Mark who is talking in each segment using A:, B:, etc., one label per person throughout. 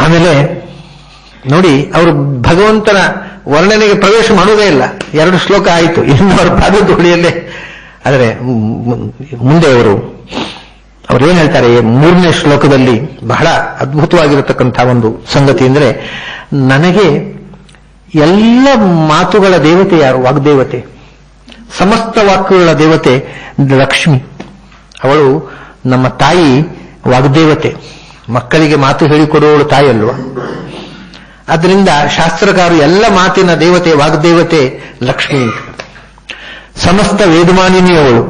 A: ಆಮೇಲೆ ನೋಡಿ, ಅವರು ಭಗವಂತನ ವರ್ಣನೆಗೆ ಪ್ರವೇಶ ಮಾಡುವುದೇ ಇಲ್ಲ. 2 ಶ್ಲೋಕ ಆಯಿತು, ಇನ್ನು ಅವರ ಪಾದಧೂಳಿಯಲ್ಲೇ. ಆದರೆ ಮುಂದೆ ಅವರೇನು ಹೇಳ್ತಾರೆ 3ನೇ ಶ್ಲೋಕದಲ್ಲಿ, ಬಹಳ ಅದ್ಭುತವಾಗಿರತಕ್ಕಂಥ ಒಂದು ಸಂಗತಿ ಅಂದರೆ, ನನಗೆ ಎಲ್ಲ ಮಾತುಗಳ ದೇವತೆ ಯಾರು? ವಾಗ್ದೇವತೆ. ಸಮಸ್ತ ವಾಕ್ಯಗಳ ದೇವತೆ ಲಕ್ಷ್ಮಿ. ಅವಳು ನಮ್ಮ ತಾಯಿ ವಾಗ್ದೇವತೆ. ಮಕ್ಕಳಿಗೆ ಮಾತು ಹೇಳಿಕೊಡುವವಳು ತಾಯಿ ಅಲ್ವಾ? ಆದ್ದರಿಂದ ಶಾಸ್ತ್ರಕಾರರು ಎಲ್ಲ ಮಾತಿನ ದೇವತೆ ವಾಗ್ದೇವತೆ ಲಕ್ಷ್ಮಿ. ಸಮಸ್ತ ವೇದಮಾನಿನಿಯವಳು.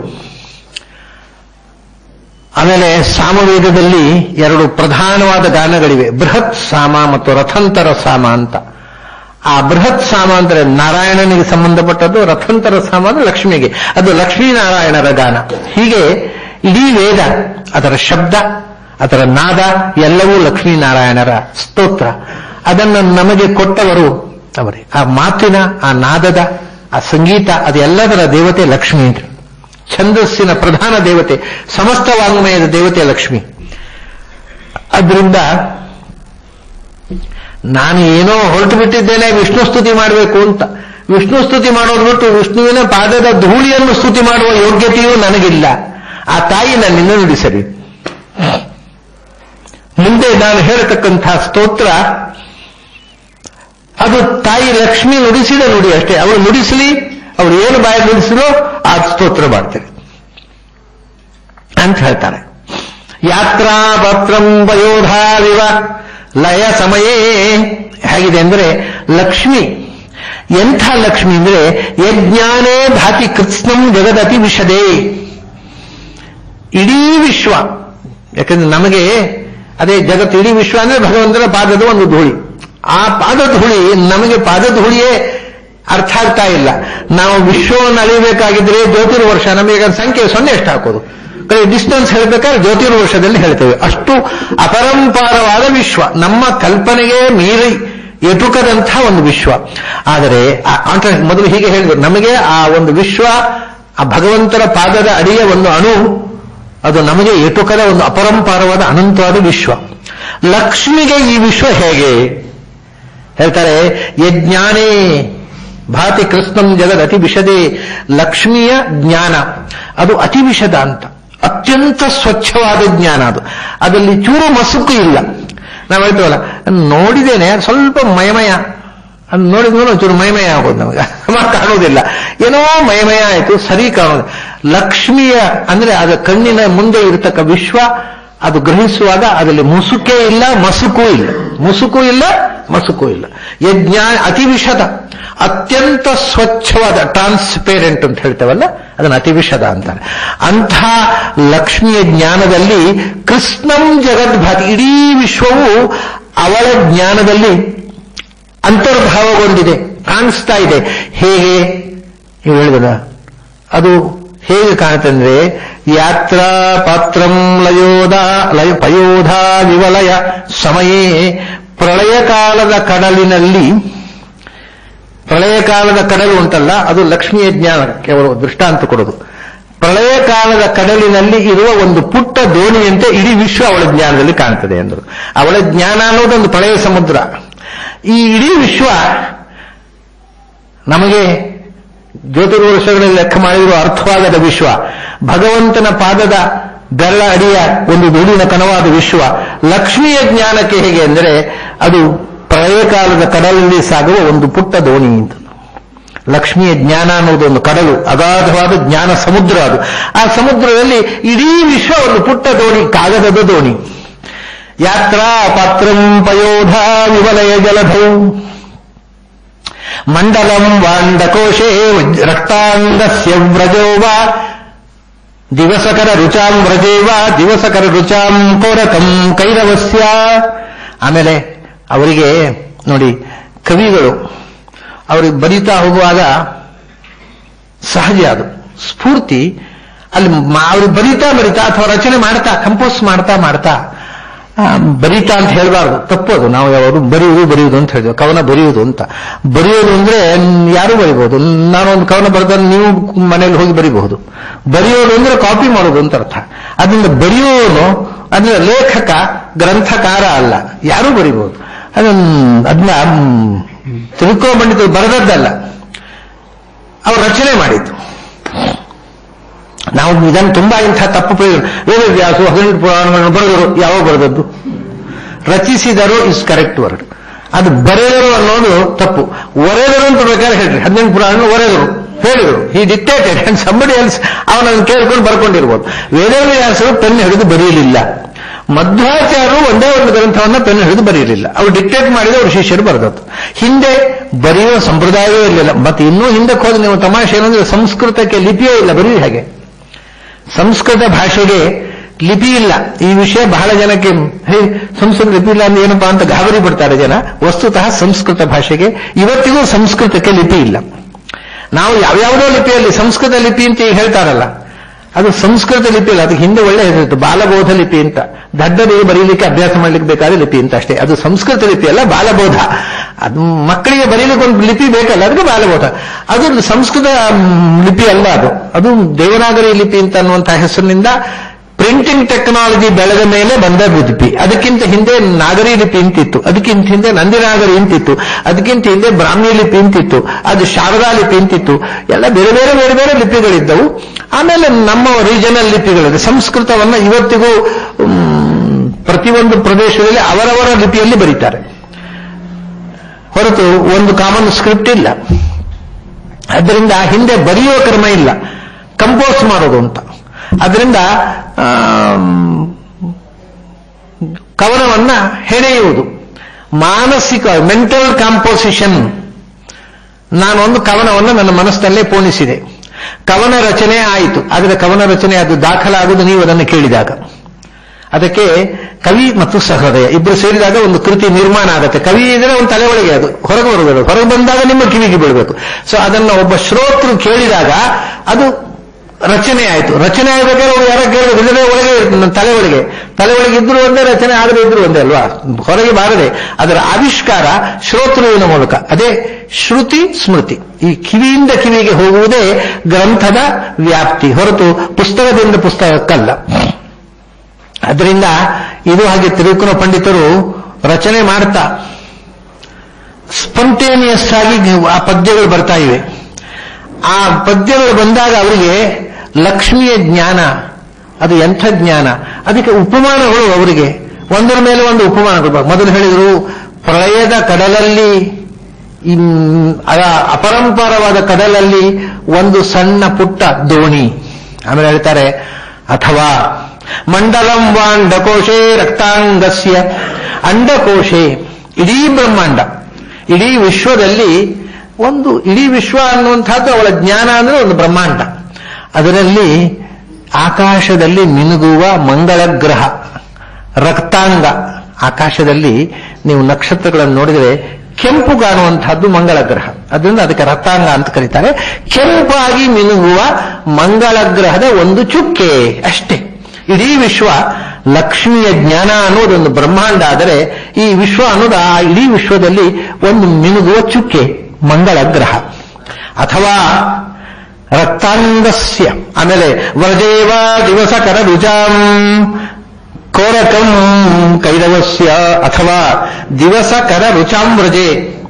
A: ಆಮೇಲೆ ಸಾಮವೇದದಲ್ಲಿ 2 ಪ್ರಧಾನವಾದ ಗಾನಗಳಿವೆ, ಬೃಹತ್ ಸಾಮ ಮತ್ತು ರಥಂತರ ಸಾಮ ಅಂತ. ಆ ಬೃಹತ್ ಸಾಮ ಅಂದರೆ ನಾರಾಯಣನಿಗೆ ಸಂಬಂಧಪಟ್ಟದ್ದು, ರಥಂತರ ಸಾಮ ಅಂದ್ರೆ ಲಕ್ಷ್ಮಿಗೆ, ಅದು ಲಕ್ಷ್ಮೀನಾರಾಯಣರ ಗಾನ. ಹೀಗೆ ಇಡೀ ವೇದ, ಅದರ ಶಬ್ದ, ಅದರ ನಾದ ಎಲ್ಲವೂ ಲಕ್ಷ್ಮೀನಾರಾಯಣರ ಸ್ತೋತ್ರ. ಅದನ್ನು ನಮಗೆ ಕೊಟ್ಟವರು ಅವರೇ. ಆ ಮಾತಿನ, ಆ ನಾದದ, ಆ ಸಂಗೀತ, ಅದೆಲ್ಲದರ ದೇವತೆ ಲಕ್ಷ್ಮೀ. ಛಂದಸ್ಸಿನ ಪ್ರಧಾನ ದೇವತೆ, ಸಮಸ್ತ ವಾಂಗ್ಮಯದ ದೇವತೆ ಲಕ್ಷ್ಮಿ. ಅದರಿಂದ ನಾನು ಏನೋ ಹೊರಟು ಬಿಟ್ಟಿದ್ದೇನೆ ವಿಷ್ಣು ಸ್ತುತಿ ಮಾಡಬೇಕು ಅಂತ. ವಿಷ್ಣು ಸ್ತುತಿ ಮಾಡೋದು ಬಿಟ್ಟು ವಿಷ್ಣುವಿನ ಪಾದದ ಧೂಳಿಯನ್ನು ಸ್ತುತಿ ಮಾಡುವ ಯೋಗ್ಯತೆಯೂ ನನಗಿಲ್ಲ. ಆ ತಾಯಿ ನನ್ನಿಂದ ನುಡಿಸಲಿ. ಮುಂದೆ ನಾನು ಹೇಳತಕ್ಕಂಥ ಸ್ತೋತ್ರ ಅದು ತಾಯಿ ಲಕ್ಷ್ಮಿ ನುಡಿಸಿದ ನುಡಿ ಅಷ್ಟೇ. ಅವಳು ನುಡಿಸಲಿ, ಅವಳು ಏನು ಬಾಯಿ ನುಡಿಸಲೋ ಆ ಸ್ತೋತ್ರ ಮಾಡ್ತಾರೆ ಅಂತ ಹೇಳ್ತಾರೆ. ಯಾತ್ರಾ ಪತ್ರಂ ವಯೋಧಾರಿವ ಲಯ ಸಮಯೇ. ಹೇಗಿದೆ ಅಂದ್ರೆ ಲಕ್ಷ್ಮಿ ಎಂಥ ಲಕ್ಷ್ಮಿ ಅಂದ್ರೆ, ಯಜ್ಞಾನೇ ಭಾತಿ ಕೃತ್ಸ್ನಂ ಜಗದತಿ ವಿಶದೇ. ಇಡೀ ವಿಶ್ವ, ಯಾಕಂದ್ರೆ ನಮಗೆ ಅದೇ ಜಗತ್ತು, ಇಡೀ ವಿಶ್ವ ಅಂದ್ರೆ ಭಗವಂತನ ಪಾದದ ಒಂದು ಧೂಳಿ. ಆ ಪಾದಧೂಳಿ ನಮಗೆ ಪಾದಧೂಳಿಯೇ ಅರ್ಥ ಆಗ್ತಾ ಇಲ್ಲ. ನಾವು ವಿಶ್ವವನ್ನು ಅಳಿಬೇಕಾಗಿದ್ರೆ ಜ್ಯೋತಿರ್ವರ್ಷ, ನಮಗೆ ಸಂಖ್ಯೆ 0 ಎಷ್ಟು ಹಾಕೋದು, ಡಿಸ್ಟೆನ್ಸ್ ಹೇಳ್ಬೇಕಾದ್ರೆ ಜ್ಯೋತಿರ್ವರ್ಷದಲ್ಲಿ ಹೇಳ್ತೇವೆ. ಅಷ್ಟು ಅಪರಂಪಾರವಾದ ವಿಶ್ವ, ನಮ್ಮ ಕಲ್ಪನೆಗೆ ಮೀರಿ ಎಟುಕದಂಥ ಒಂದು ವಿಶ್ವ. ಆದರೆ ಮೊದಲು ಹೀಗೆ ಹೇಳಿದ್ರು, ನಮಗೆ ಆ ಒಂದು ವಿಶ್ವ, ಆ ಭಗವಂತನ ಪಾದದ ಅಡಿಯ ಒಂದು ಅಣು, ಅದು ನಮಗೆ ಎಟುಕದ ಒಂದು ಅಪರಂಪಾರವಾದ ಅನಂತವಾದ ವಿಶ್ವ. ಲಕ್ಷ್ಮಿಗೆ ಈ ವಿಶ್ವ ಹೇಗೆ ಹೇಳ್ತಾರೆ, ಯಜ್ಞಾನೇ ಭಾತಿ ಕೃಷ್ಣಂ ಜಗದ್ ಅತಿ ವಿಶದೇ. ಲಕ್ಷ್ಮಿಯ ಜ್ಞಾನ ಅದು ಅತಿ ವಿಶದ ಅಂತ, ಅತ್ಯಂತ ಸ್ವಚ್ಛವಾದ ಜ್ಞಾನ. ಅದರಲ್ಲಿ ಚೂರು ಮಸುಕು ಇಲ್ಲ. ನಾವು ಹೇಳ್ತೇವಲ್ಲ, ನೋಡಿದ್ದೇನೆ ಸ್ವಲ್ಪ ಮಯಮಯ, ಅದು ನೋಡಿದ್ಮೇಲೆ ಒಂಚೂರು ಮಯಮಯ ಆಗೋದು, ನಮಗೆ ಕಾಣುವುದಿಲ್ಲ, ಏನೋ ಮಯಮಯ ಆಯಿತು, ಸರಿ ಕಾಣೋದು. ಲಕ್ಷ್ಮಿಯ ಅಂದ್ರೆ ಅದು ಕಣ್ಣಿನ ಮುಂದೆ ಇರತಕ್ಕ ವಿಶ್ವ, ಅದು ಗ್ರಹಿಸುವಾಗ ಅದರಲ್ಲಿ ಮುಸುಕೇ ಇಲ್ಲ, ಮಸುಕು ಇಲ್ಲ, ಮುಸುಕು ಇಲ್ಲ, ಮಸುಕು ಇಲ್ಲ. ಯಜ್ಞ ಅತಿ ವಿಷದ, ಅತ್ಯಂತ ಸ್ವಚ್ಛವಾದ, ಟ್ರಾನ್ಸ್ಪೇರೆಂಟ್ ಅಂತ ಹೇಳ್ತೇವಲ್ಲ, ಅದನ್ನು ಅತಿ ವಿಷದ ಅಂತಾರೆ. ಅಂಥ ಲಕ್ಷ್ಮಿಯ ಜ್ಞಾನದಲ್ಲಿ ಕೃಷ್ಣಂ ಜಗದ್ಭಾತಿ, ಇಡೀ ವಿಶ್ವವು ಅವಳ ಜ್ಞಾನದಲ್ಲಿ ಅಂತರ್ಭಾವಗೊಂಡಿದೆ, ಕಾಣಿಸ್ತಾ ಇದೆ. ಹೇಗೆ ನೀವು ಹೇಳಿದ ಅದು ಹೇಗೆ ಕಾಣುತ್ತಂದ್ರೆ, ಯಾತ್ರಾ ಪಾತ್ರಂ ಪಯೋಧಾ ವಿವಲಯ ಸಮಯೇ. ಪ್ರಳಯ ಕಾಲದ ಕಡಲಿನಲ್ಲಿ, ಪ್ರಳಯ ಕಾಲದ ಕಡಲು ಉಂಟಲ್ಲ, ಅದು ಲಕ್ಷ್ಮಿಯ ಜ್ಞಾನಕ್ಕೆ ಅವರು ದೃಷ್ಟಾಂತ ಕೊಡೋದು. ಪ್ರಳಯ ಕಾಲದ ಕಡಲಿನಲ್ಲಿ ಇರುವ ಒಂದು ಪುಟ್ಟ ದೋಣಿಯಂತೆ ಇಡೀ ವಿಶ್ವ ಅವಳ ಜ್ಞಾನದಲ್ಲಿ ಕಾಣ್ತದೆ ಎಂದರು. ಅವಳ ಜ್ಞಾನ ಅನ್ನೋದೊಂದು ಪ್ರಳಯ ಸಮುದ್ರ. ಈ ಇಡೀ ವಿಶ್ವ ನಮಗೆ ಜ್ಯೋತಿರ್ವರ್ಷಗಳಲ್ಲಿ ಲೆಕ್ಕ ಮಾಡಿರುವ ಅರ್ಥವಾಗದ ವಿಶ್ವ, ಭಗವಂತನ ಪಾದದ ಬೆರಳ ಅಡಿಯ ಒಂದು ಧೂಳಿನ ಕಣವಾದ ವಿಶ್ವ. ಲಕ್ಷ್ಮಿಯ ಜ್ಞಾನಕ್ಕೆ ಹೇಗೆ ಅಂದರೆ, ಅದು ಪ್ರಳಯ ಕಾಲದ ಕಡಲಲ್ಲಿ ಸಾಗುವ ಒಂದು ಪುಟ್ಟ ದೋಣಿ ಅಂತ. ಲಕ್ಷ್ಮಿಯ ಜ್ಞಾನ ಅನ್ನೋದು ಒಂದು ಕಡಲು, ಅಗಾಧವಾದ ಜ್ಞಾನ ಸಮುದ್ರ. ಅದು ಆ ಸಮುದ್ರದಲ್ಲಿ ಇಡೀ ವಿಶ್ವ ಒಂದು ಪುಟ್ಟ ದೋಣಿ, ಕಾಗದದ ದೋಣಿ. ಯಾತ್ರಾ ಪಾತ್ರಂ ಪಯೋಧಾ ವಿವಲಯ ಜಲಧೌ ಮಂಡಲಂ ವಾಂಡಕೋಶೇ ರಕ್ತಾಂಗಸ್ಯ ವ್ರಜೋ ವಾ ದಿವಸಕರ ರುಚಾಂ ವ್ರಜೇ ವಾ ದಿವಸಕರ ರುಚಾಂ ಕೋರಕಂ ಕೈರವಸ್ಯ. ಆಮೇಲೆ ಅವರಿಗೆ ನೋಡಿ, ಕವಿಗಳು ಅವ್ರಿಗೆ ಬರೀತಾ ಹೋಗುವಾಗ ಸಹಜ ಅದು ಸ್ಫೂರ್ತಿ, ಅಲ್ಲಿ ಅವ್ರಿಗೆ ಬರೀತಾ ಅಥವಾ ರಚನೆ ಮಾಡ್ತಾ, ಕಂಪೋಸ್ ಮಾಡ್ತಾ ಬರೀತಾ ಅಂತ ಹೇಳಬಾರ್ದು, ತಪ್ಪೋದು. ನಾವು ಯಾವಾಗ ಬರೆಯುವುದು ಅಂತ ಹೇಳಿದ್ವಿ, ಕವನ ಬರೆಯುವುದು ಅಂತ. ಬರೆಯೋದು ಅಂದ್ರೆ ಯಾರು ಬರಿಬಹುದು. ನಾನೊಂದು ಕವನ ಬರೆದ್ರೆ ನೀವು ಮನೇಲಿ ಹೋಗಿ ಬರೀಬಹುದು. ಬರೆಯೋದು ಅಂದ್ರೆ ಕಾಪಿ ಮಾಡೋದು ಅಂತ ಅರ್ಥ. ಅದರಿಂದ ಬರೆಯೋನು ಅಂದ್ರೆ ಲೇಖಕ, ಗ್ರಂಥಕಾರ ಅಲ್ಲ, ಯಾರೂ ಬರಿಬಹುದು. ಅದನ್ನ ತಿಳ್ಕೊಂಡ್ಬಂದಿದ್ದು ಬರೆದದ್ದಲ್ಲ, ಅವರು ರಚನೆ ಮಾಡಿದ್ದು. ನಾವು ಇದನ್ನು ತುಂಬಾ ಇಂಥ ತಪ್ಪು ವೇದವ್ಯಾಸು 18 ಪುರಾಣಗಳನ್ನು ಬರೆದರು. ಯಾವಾಗ ಬರೆದದ್ದು? ರಚಿಸಿದರು ಇಸ್ ಕರೆಕ್ಟ್ ವರ್ಡ್. ಅದು ಬರೆದರು ಅನ್ನೋದು ತಪ್ಪು. ಒರೆದರು ಅಂತ ಬೇಕಾದ್ರೆ ಹೇಳ್ರಿ, 18 ಪುರಾಣ ಒರೆದರು ಹೇಳಿದರು. ಈ ಡಿಕ್ಟೇಟೆಡ್ ಅಂಡ್ ಸಂಬಡಿ ಎಲ್ಸ್ ಅವನನ್ನು ಕೇಳ್ಕೊಂಡು ಬರ್ಕೊಂಡಿರ್ಬೋದು. ವೇದವ್ಯಾಸರು ಪೆನ್ ಹಿಡಿದು ಬರೆಯಲಿಲ್ಲ. ಮಧ್ವಾಚಾರ್ಯರು ಒಂದೇ ಒಂದು ಗ್ರಂಥವನ್ನ ಪೆನ್ ಹಿಡಿದು ಬರೆಯಲಿಲ್ಲ. ಅವರು ಡಿಕ್ಟೇಟ್ ಮಾಡಿದ ಅವ್ರ ಶಿಷ್ಯರು ಬರೆದದ್ದು. ಹಿಂದೆ ಬರೆಯುವ ಸಂಪ್ರದಾಯವೇ ಇರಲಿಲ್ಲ. ಮತ್ತೆ ಇನ್ನೂ ಹಿಂದಕ್ಕೆ ಹೋದ್ರೆ ನೀವು ತಮಾಷೆ ಏನಂದ್ರೆ ಸಂಸ್ಕೃತಕ್ಕೆ ಲಿಪಿಯೇ ಇಲ್ಲ. ಬರೀ ಹಾಗೆ ಸಂಸ್ಕೃತ ಭಾಷೆಗೆ ಲಿಪಿ ಇಲ್ಲ. ಈ ವಿಷಯ ಬಹಳ ಜನಕ್ಕೆ ಸಂಸ್ಕೃತ ಲಿಪಿ ಇಲ್ಲ ಅಂದ್ರೆ ಏನಪ್ಪಾ ಅಂತ ಗಾಬರಿ ಪಡ್ತಾರೆ ಜನ. ವಸ್ತುತಃ ಸಂಸ್ಕೃತ ಭಾಷೆಗೆ ಇವತ್ತಿಗೂ ಸಂಸ್ಕೃತಕ್ಕೆ ಲಿಪಿ ಇಲ್ಲ. ನಾವು ಯಾವ್ಯಾವುದೋ ಲಿಪಿಯಲ್ಲಿ ಸಂಸ್ಕೃತ ಲಿಪಿ ಅಂತ ಈಗ ಹೇಳ್ತಾರಲ್ಲ, ಅದು ಸಂಸ್ಕೃತ ಲಿಪಿ ಇಲ್ಲ. ಅದಕ್ಕೆ ಹಿಂದೆ ಒಳ್ಳೆ ಹೆಸರಿತ್ತು, ಬಾಲಬೋಧ ಲಿಪಿ ಅಂತ. ದಡ್ಡರಿಗೆ ಬರೀಲಿಕ್ಕೆ ಅಭ್ಯಾಸ ಮಾಡ್ಲಿಕ್ಕೆ ಬೇಕಾದ ಲಿಪಿ ಅಂತ ಅಷ್ಟೇ. ಅದು ಸಂಸ್ಕೃತ ಲಿಪಿ ಅಲ್ಲ, ಬಾಲಬೋಧ. ಅದು ಮಕ್ಕಳಿಗೆ ಬರೀಲಿಕ್ಕೆ ಒಂದು ಲಿಪಿ ಬೇಕಲ್ಲ, ಅದಕ್ಕೆ ಬಾಲಬೋಧ. ಅದು ಸಂಸ್ಕೃತ ಲಿಪಿ ಅಲ್ಲ. ಅದು ದೇವನಾಗರಿ ಲಿಪಿ ಅಂತ ಅನ್ನುವಂತಹ ಹೆಸರಿನಿಂದ ಪ್ರಿಂಟಿಂಗ್ ಟೆಕ್ನಾಲಜಿ ಬೆಳೆದ ಮೇಲೆ ಬಂದ ಲಿಪಿ. ಅದಕ್ಕಿಂತ ಹಿಂದೆ ನಾಗರಿ ಲಿಪಿ ಅಂತಿತ್ತು, ಅದಕ್ಕಿಂತ ಹಿಂದೆ ನಂದಿನಾಗರಿ ಅಂತಿತ್ತು, ಅದಕ್ಕಿಂತ ಹಿಂದೆ ಬ್ರಾಹ್ಮಿ ಲಿಪಿ ಅಂತಿತ್ತು, ಅದು ಶಾರದಾ ಲಿಪಿ ಅಂತಿತ್ತು. ಎಲ್ಲ ಬೇರೆ ಬೇರೆ ಬೇರೆ ಬೇರೆ ಲಿಪಿಗಳಿದ್ದವು. ಆಮೇಲೆ ನಮ್ಮ ರೀಜನಲ್ ಲಿಪಿಗಳಿದೆ. ಸಂಸ್ಕೃತವನ್ನ ಇವತ್ತಿಗೂ ಪ್ರತಿಯೊಂದು ಪ್ರದೇಶದಲ್ಲಿ ಅವರವರ ಲಿಪಿಯಲ್ಲಿ ಬರೀತಾರೆ, ಹೊರತು ಒಂದು ಕಾಮನ್ ಸ್ಕ್ರಿಪ್ಟ್ ಇಲ್ಲ. ಅದರಿಂದ ಹಿಂದೆ ಬರೆಯುವ ಕ್ರಮ ಇಲ್ಲ, ಕಂಪೋಸ್ ಮಾಡೋದು ಅಂತ. ಅದರಿಂದ ಕವನವನ್ನ ಹೆಣೆಯುವುದು, ಮಾನಸಿಕ ಮೆಂಟಲ್ ಕಾಂಪೋಸಿಷನ್. ನಾನೊಂದು ಕವನವನ್ನು ನನ್ನ ಮನಸ್ಸಿನಲ್ಲೇ ಪೋಣಿಸಿದೆ, ಕವನ ರಚನೆ ಆಯಿತು. ಆದರೆ ಕವನ ರಚನೆ ಅದು ದಾಖಲಾಗುವುದು ನೀವು ಅದನ್ನು ಕೇಳಿದಾಗ. ಅದಕ್ಕೆ ಕವಿ ಮತ್ತು ಸಹೃದಯ ಇಬ್ಬರು ಸೇರಿದಾಗ ಒಂದು ಕೃತಿ ನಿರ್ಮಾಣ ಆಗುತ್ತೆ. ಕವಿ ಇದ್ರೆ ಒಂದು ತಲೆ ಒಳಗೆ ಅದು ಹೊರಗೆ ಬರಬೇಕು, ಹೊರಗೆ ಬಂದಾಗ ನಿಮ್ಮ ಕಿವಿಗೆ ಬೀಳಬೇಕು. ಸೊ ಅದನ್ನು ಒಬ್ಬ ಶ್ರೋತೃ ಕೇಳಿದಾಗ ಅದು ರಚನೆ ಆಯಿತು. ರಚನೆ ಆಗಬೇಕಾದ್ರೆ ಅವ್ರು ಯಾರೋ ಕೇಳಬೇಕು, ಇದನ್ನೇ ಒಳಗೆ ತಲೆ ಒಳಗೆ ಇದ್ರು ಒಂದೇ, ರಚನೆ ಆಗದೆ ಇದ್ರು ಒಂದೇ ಅಲ್ವಾ, ಹೊರಗೆ ಬಾರದೆ. ಅದರ ಆವಿಷ್ಕಾರ ಶ್ರೋತೃವಿನ ಮೂಲಕ. ಅದೇ ಶ್ರುತಿ ಸ್ಮೃತಿ. ಈ ಕಿವಿಯಿಂದ ಕಿವಿಗೆ ಹೋಗುವುದೇ ಗ್ರಂಥದ ವ್ಯಾಪ್ತಿ, ಹೊರತು ಪುಸ್ತಕದಿಂದ ಪುಸ್ತಕಕ್ಕಲ್ಲ. ಅದರಿಂದ ಇದು ಹಾಗೆ ತಿರುಕುನ ಪಂಡಿತರು ರಚನೆ ಮಾಡ್ತಾ ಸ್ಪಂಟೇನಿಯಸ್ ಆಗಿ ಆ ಪದ್ಯಗಳು ಬರ್ತಾ ಇವೆ. ಆ ಪದ್ಯಗಳು ಬಂದಾಗ ಅವರಿಗೆ ಲಕ್ಷ್ಮಿಯ ಜ್ಞಾನ, ಅದು ಎಂಥ ಜ್ಞಾನ. ಅದಕ್ಕೆ ಉಪಮಾನಗಳು ಅವರಿಗೆ ಒಂದರ ಮೇಲೆ ಒಂದು ಉಪಮಾನಗಳು. ಮೊದಲು ಹೇಳಿದರು ಪ್ರಳಯದ ಕಡಲಲ್ಲಿ, ಅಪರಂಪಾರವಾದ ಕಡಲಲ್ಲಿ ಒಂದು ಸಣ್ಣ ಪುಟ್ಟ ದೋಣಿ. ಆಮೇಲೆ ಹೇಳ್ತಾರೆ ಅಥವಾ ಮಂಡಲಂ ವಾಂಡಕೋಶೆ ರಕ್ತಾಂಗಸ್ಯ ಅಂಡಕೋಶೆ. ಇಡೀ ಬ್ರಹ್ಮಾಂಡ, ಇಡೀ ವಿಶ್ವದಲ್ಲಿ ಒಂದು ಇಡೀ ವಿಶ್ವ ಅನ್ನುವಂಥದ್ದು ಅವಳ ಜ್ಞಾನ ಅಂದ್ರೆ ಒಂದು ಬ್ರಹ್ಮಾಂಡ. ಅದರಲ್ಲಿ ಆಕಾಶದಲ್ಲಿ ಮಿನುಗುವ ಮಂಗಳ ಗ್ರಹ ರಕ್ತಾಂಗ. ಆಕಾಶದಲ್ಲಿ ನೀವು ನಕ್ಷತ್ರಗಳನ್ನು ನೋಡಿದರೆ ಕೆಂಪು ಕಾಣುವಂತಹದ್ದು ಮಂಗಳ ಗ್ರಹ, ಅದರಿಂದ ಅದಕ್ಕೆ ರಕ್ತಾಂಗ ಅಂತ ಕರೀತಾರೆ. ಕೆಂಪಾಗಿ ಮಿನುಗುವ ಮಂಗಳ ಗ್ರಹದ ಒಂದು ಚುಕ್ಕೆ ಅಷ್ಟೇ. ಇಡೀ ವಿಶ್ವ ಲಕ್ಷ್ಮಿಯ ಜ್ಞಾನ ಅನ್ನೋದೊಂದು ಬ್ರಹ್ಮಾಂಡ ಆದರೆ, ಈ ವಿಶ್ವ ಅನ್ನೋದು ಆ ಇಡೀ ವಿಶ್ವದಲ್ಲಿ ಒಂದು ಮಿನುಗುವ ಚುಕ್ಕೆ ಮಂಗಳ ಗ್ರಹ. ಅಥವಾ ರಕ್ತಾಂಗಸ್ಯ. ಆಮೇಲೆ ವ್ರಜೇವ ದಿವಸಕರ ರುಜಾಂ ಕೋರಕಂ ಕೈರವಸ್ಯ. ಅಥವಾ ದಿವಸಕರ ರುಚಾಂ ವ್ರಜೆ.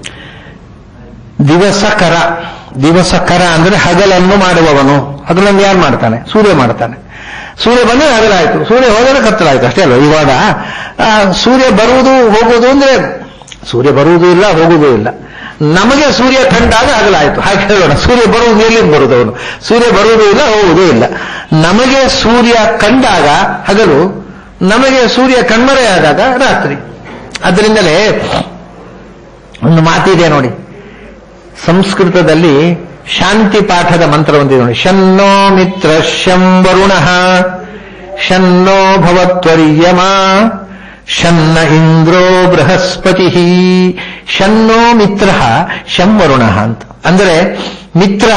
A: ದಿವಸಕರ ಅಂದ್ರೆ ಹಗಲನ್ನು ಮಾಡುವವನು. ಹಗಲನ್ನು ಯಾರು ಮಾಡ್ತಾನೆ? ಸೂರ್ಯ ಮಾಡ್ತಾನೆ. ಸೂರ್ಯ ಬಂದರೆ ಹಗಲಾಯಿತು, ಸೂರ್ಯ ಹೋದರೆ ಕತ್ತಲಾಯಿತು, ಅಷ್ಟೇ ಅಲ್ವ. ಇವಾಗ ಸೂರ್ಯ ಬರುವುದು ಹೋಗುವುದು ಅಂದ್ರೆ ಸೂರ್ಯ ಬರುವುದೂ ಇಲ್ಲ ಹೋಗುವುದೂ ಇಲ್ಲ. ನಮಗೆ ಸೂರ್ಯ ಕಂಡಾಗ ಹಗಲಾಯಿತು ಹಾಗೆ ಹೇಳೋಣ. ಸೂರ್ಯ ಬರುವುದು ಎಲ್ಲಿಂದ ಬರುವುದು? ಅವನು ಸೂರ್ಯ ಬರುವುದೂ ಇಲ್ಲ ಹೋಗುವುದೂ ಇಲ್ಲ. ನಮಗೆ ಸೂರ್ಯ ಕಂಡಾಗ ಹಗಲು, ನಮಗೆ ಸೂರ್ಯ ಕಣ್ಮರೆಯಾದಾಗ ರಾತ್ರಿ. ಅದರಿಂದಲೇ ಒಂದು ಮಾತಿದೆ ನೋಡಿ, ಸಂಸ್ಕೃತದಲ್ಲಿ ಶಾಂತಿ ಪಾಠದ ಮಂತ್ರ ಒಂದಿದೆ ನೋಡಿ. ಶನ್ನೋ ಮಿತ್ರ ಶಂ ವರುಣ ಶನ್ನೋ ಭವತ್ವರ್ಯಮ ಶನ್ನ ಇಂದ್ರೋ ಬೃಹಸ್ಪತಿ ಶನ್ನೋ ಮಿತ್ರ ಶಂ ವರುಣ ಅಂತ. ಅಂದರೆ ಮಿತ್ರ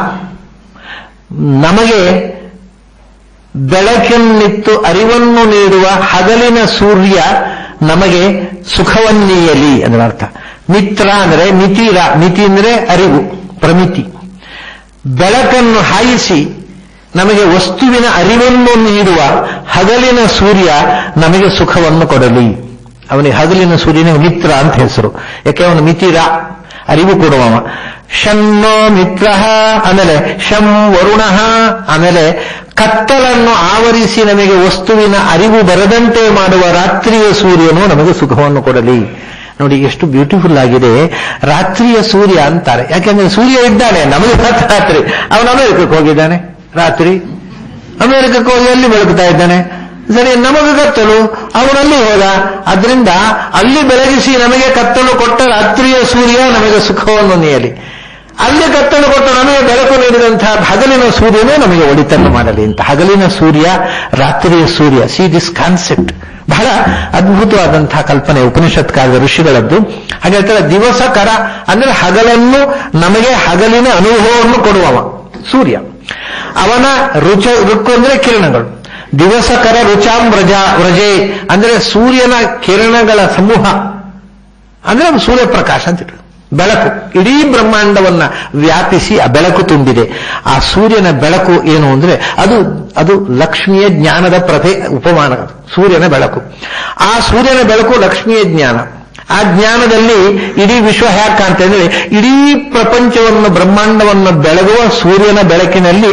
A: ನಮಗೆ ಬೆಳಕನ್ನಿತ್ತು ಅರಿವನ್ನು ನೀಡುವ ಹಗಲಿನ ಸೂರ್ಯ ನಮಗೆ ಸುಖವನ್ನೀಯಲಿ ಅದರ ಅರ್ಥ. ಮಿತ್ರ ಅಂದರೆ ಮಿತಿರ, ಮಿತಿ ಅಂದರೆ ಅರಿವು, ಪ್ರಮಿತಿ. ಬೆಳಕನ್ನು ಹಾಯಿಸಿ ನಮಗೆ ವಸ್ತುವಿನ ಅರಿವನ್ನು ನೀಡುವ ಹಗಲಿನ ಸೂರ್ಯ ನಮಗೆ ಸುಖವನ್ನು ಕೊಡಲಿ. ಅವನಿಗೆ ಹಗಲಿನ ಸೂರ್ಯನಿಗೆ ಮಿತ್ರ ಅಂತ ಹೆಸರು. ಯಾಕೆ ಅವನು ಮಿತಿರ, ಅರಿವು ಕೊಡುವವ. ಶನ್ನೋ ಮಿತ್ರ, ಆಮೇಲೆ ಶಂ ವರುಣ, ಆಮೇಲೆ ಕತ್ತಲನ್ನು ಆವರಿಸಿ ನಮಗೆ ವಸ್ತುವಿನ ಅರಿವು ಬರದಂತೆ ಮಾಡುವ ರಾತ್ರಿಯ ಸೂರ್ಯನು ನಮಗೆ ಸುಖವನ್ನು ಕೊಡಲಿ. ನೋಡಿ ಎಷ್ಟು ಬ್ಯೂಟಿಫುಲ್ ಆಗಿದೆ. ರಾತ್ರಿಯ ಸೂರ್ಯ ಅಂತಾರೆ, ಯಾಕೆಂದ್ರೆ ಸೂರ್ಯ ಇದ್ದಾನೆ, ನಮಗೆ ರಾತ್ರಿ. ಅವನು ಅಮೆರಿಕಕ್ಕೆ ಹೋಗಿದ್ದಾನೆ, ರಾತ್ರಿ ಅಮೆರಿಕಕ್ಕೆ ಹೋಗಿ ಅಲ್ಲಿ ಬೆಳಗುತ್ತಾ ಇದ್ದಾನೆ. ಸರಿ, ನಮಗೆ ಕತ್ತಲು, ಅವನಲ್ಲಿ ಹೋದ. ಅದರಿಂದ ಅಲ್ಲಿ ಬೆಳಗಿಸಿ ನಮಗೆ ಕತ್ತಲು ಕೊಟ್ಟ ರಾತ್ರಿಯ ಸೂರ್ಯ ನಮಗೆ ಸುಖವನ್ನು ನೀಯಲಿ. ಅಲ್ಲಿ ಕತ್ತಲು ಕೊಟ್ಟು ನಮಗೆ ಬೆಳಕು ನೀಡಿದಂತಹ ಹಗಲಿನ ಸೂರ್ಯನೇ ನಮಗೆ ಒಳಿತನ್ನು ಮಾಡಲಿ ಅಂತ. ಹಗಲಿನ ಸೂರ್ಯ, ರಾತ್ರಿಯ ಸೂರ್ಯ. ಸಿ ದಿಸ್ ಕಾನ್ಸೆಪ್ಟ್ ಬಹಳ ಅದ್ಭುತವಾದಂತಹ ಕಲ್ಪನೆ ಉಪನಿಷತ್ ಕಾಲದ ಋಷಿಗಳದ್ದು. ಹಾಗೆ ದಿವಸಕರ ಅಂದ್ರೆ ಹಗಲನ್ನು ನಮಗೆ ಹಗಲಿನ ಅನುಭವವನ್ನು ಕೊಡುವವ ಸೂರ್ಯ. ಅವನ ರುಕ್ಕು ಅಂದ್ರೆ ಕಿರಣಗಳು. ದಿವಸಕರ ರುಚಾಂ ವ್ರಜೆ ಅಂದ್ರೆ ಸೂರ್ಯನ ಕಿರಣಗಳ ಸಮೂಹ ಅಂದ್ರೆ ಸೂರ್ಯಪ್ರಕಾಶ ಅಂತ ಬೆಳಕು. ಇಡೀ ಬ್ರಹ್ಮಾಂಡವನ್ನ ವ್ಯಾಪಿಸಿ ಆ ಬೆಳಕು ತುಂಬಿದೆ. ಆ ಸೂರ್ಯನ ಬೆಳಕು ಏನು ಅಂದ್ರೆ ಅದು ಲಕ್ಷ್ಮಿಯ ಜ್ಞಾನದ ಪ್ರಭೆ ಉಪಮಾನ. ಸೂರ್ಯನ ಬೆಳಕು, ಆ ಸೂರ್ಯನ ಬೆಳಕು ಲಕ್ಷ್ಮಿಯ ಜ್ಞಾನ. ಆ ಜ್ಞಾನದಲ್ಲಿ ಇಡೀ ವಿಶ್ವ ಹ್ಯಾಕ್ ಕಾಣ್ತಂದ್ರೆ ಇಡೀ ಪ್ರಪಂಚವನ್ನು ಬ್ರಹ್ಮಾಂಡವನ್ನು ಬೆಳಗುವ ಸೂರ್ಯನ ಬೆಳಕಿನಲ್ಲಿ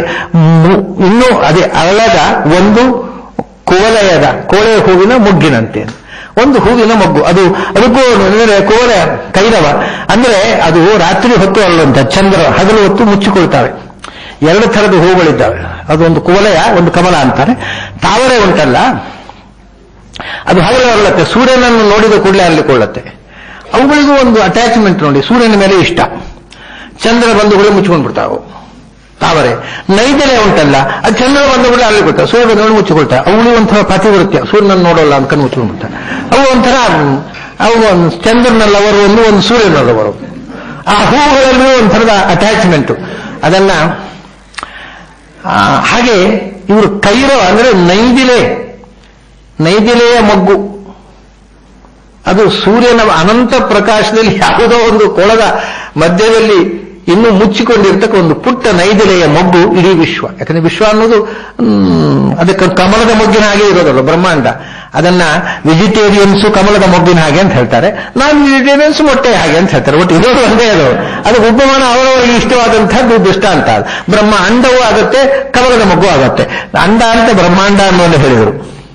A: ಇನ್ನೂ ಅದೇ ಅರಳದ ಒಂದು ಕುವಲಯದ ಕೋಳೆ ಹೂವಿನ ಮೊಗ್ಗಿನಂತೆ. ಒಂದು ಹೂವಿನ ಮೊಗ್ಗು, ಅದಕ್ಕೂ ಅಂದರೆ ಕೋಲೆ ಕೈದವ ಅಂದ್ರೆ ಅದು ರಾತ್ರಿ ಹೊತ್ತು ಅರಳುವಂತ, ಚಂದ್ರ ಹಗಲು ಹೊತ್ತು ಮುಚ್ಚಿಕೊಳ್ತಾವೆ. ಎರಡು ಥರದ ಹೂಗಳಿದ್ದಾವೆ. ಅದು ಒಂದು ಕುವಲಯ, ಒಂದು ಕಮಲ ಅಂತಾರೆ. ತಾವರೆ ಉಂಟಲ್ಲ, ಅದು ಹಗಲು ಅರಳುತ್ತೆ, ಸೂರ್ಯನನ್ನು ನೋಡಿದ ಕೂಡಲೇ ಅರಳಿಕೊಳ್ಳುತ್ತೆ. ಅವುಗಳಿಗೂ ಒಂದು ಅಟ್ಯಾಚ್ಮೆಂಟ್ ನೋಡಿ, ಸೂರ್ಯನ ಮೇಲೆ ಇಷ್ಟ. ಚಂದ್ರ ಬಂದು ಕೂಡ ಮುಚ್ಚಿಕೊಂಡು ಬಿಡ್ತಾವೆ. ತಾವರೆ ನೈದಲೆ ಉಂಟಲ್ಲ, ಅದು ಚಂದ್ರ ಬಂದ ಕೂಡ ಅರಳಿಕೊಳ್ತಾವೆ, ಸೂರ್ಯ ನೋಡಿ ಮುಚ್ಚಿಕೊಳ್ತಾವೆ. ಅವುಗಳು ಒಂಥರ ಪಾತಿವೃತ್ಯ, ಸೂರ್ಯನನ್ನು ನೋಡೋಲ್ಲ ಅಂದ್ಕೊಂಡು ಮುಚ್ಚಿಕೊಂಡ್ಬಿಡ್ತಾರೆ. ಅವು ಒಂಥರ ಅವು ಚಂದ್ರನಲ್ಲವರು ಒಂದು ಸೂರ್ಯನಲ್ಲವರು. ಆ ಹೂಗಳಲ್ಲಿ ಒಂಥರದ ಅಟ್ಯಾಚ್ಮೆಂಟ್. ಅದನ್ನ ಹಾಗೆ ಇವರು ಕೈರೋ ಅಂದ್ರೆ ನೈದಿಲೆಯ ಮಗ್ಗು. ಅದು ಸೂರ್ಯನ ಅನಂತ ಪ್ರಕಾಶದಲ್ಲಿ ಯಾವುದೋ ಒಂದು ಕೊಳದ ಮಧ್ಯದಲ್ಲಿ ಇನ್ನೂ ಮುಚ್ಚಿಕೊಂಡಿರ್ತಕ್ಕ ಒಂದು ಪುಟ್ಟ ನೈದಿಲೆಯ ಮಗ್ಗು ಇಡೀ ವಿಶ್ವ. ಯಾಕಂದ್ರೆ ವಿಶ್ವ ಅನ್ನೋದು ಅದಕ್ಕೆ ಕಮಲದ ಮೊಗ್ಗಿನ ಹಾಗೆ ಇರೋದಲ್ಲ ಬ್ರಹ್ಮಾಂಡ. ಅದನ್ನ ವೆಜಿಟೇರಿಯನ್ಸು ಕಮಲದ ಮೊಗ್ಗಿನ ಹಾಗೆ ಅಂತ ಹೇಳ್ತಾರೆ, ನಾನ್ ವೆಜಿಟೇರಿಯನ್ಸ್ ಮೊಟ್ಟೆ ಹಾಗೆ ಅಂತ ಹೇಳ್ತಾರೆ. ಒಟ್ಟು ಇರೋದು ಒಂದೇ. ಅದು ಉಪಮಾನ ಅವರವರಿಗೆ ಇಷ್ಟವಾದಂತಹದ್ದು ದೃಷ್ಟಾಂತ. ಬ್ರಹ್ಮ ಅಂಡವೂ ಆಗುತ್ತೆ, ಕಮಲದ ಮಗ್ಗು ಆಗುತ್ತೆ. ಅಂಡ ಅಂತ ಬ್ರಹ್ಮಾಂಡ ಅನ್ನೋದು ಹೇಳಿದರು.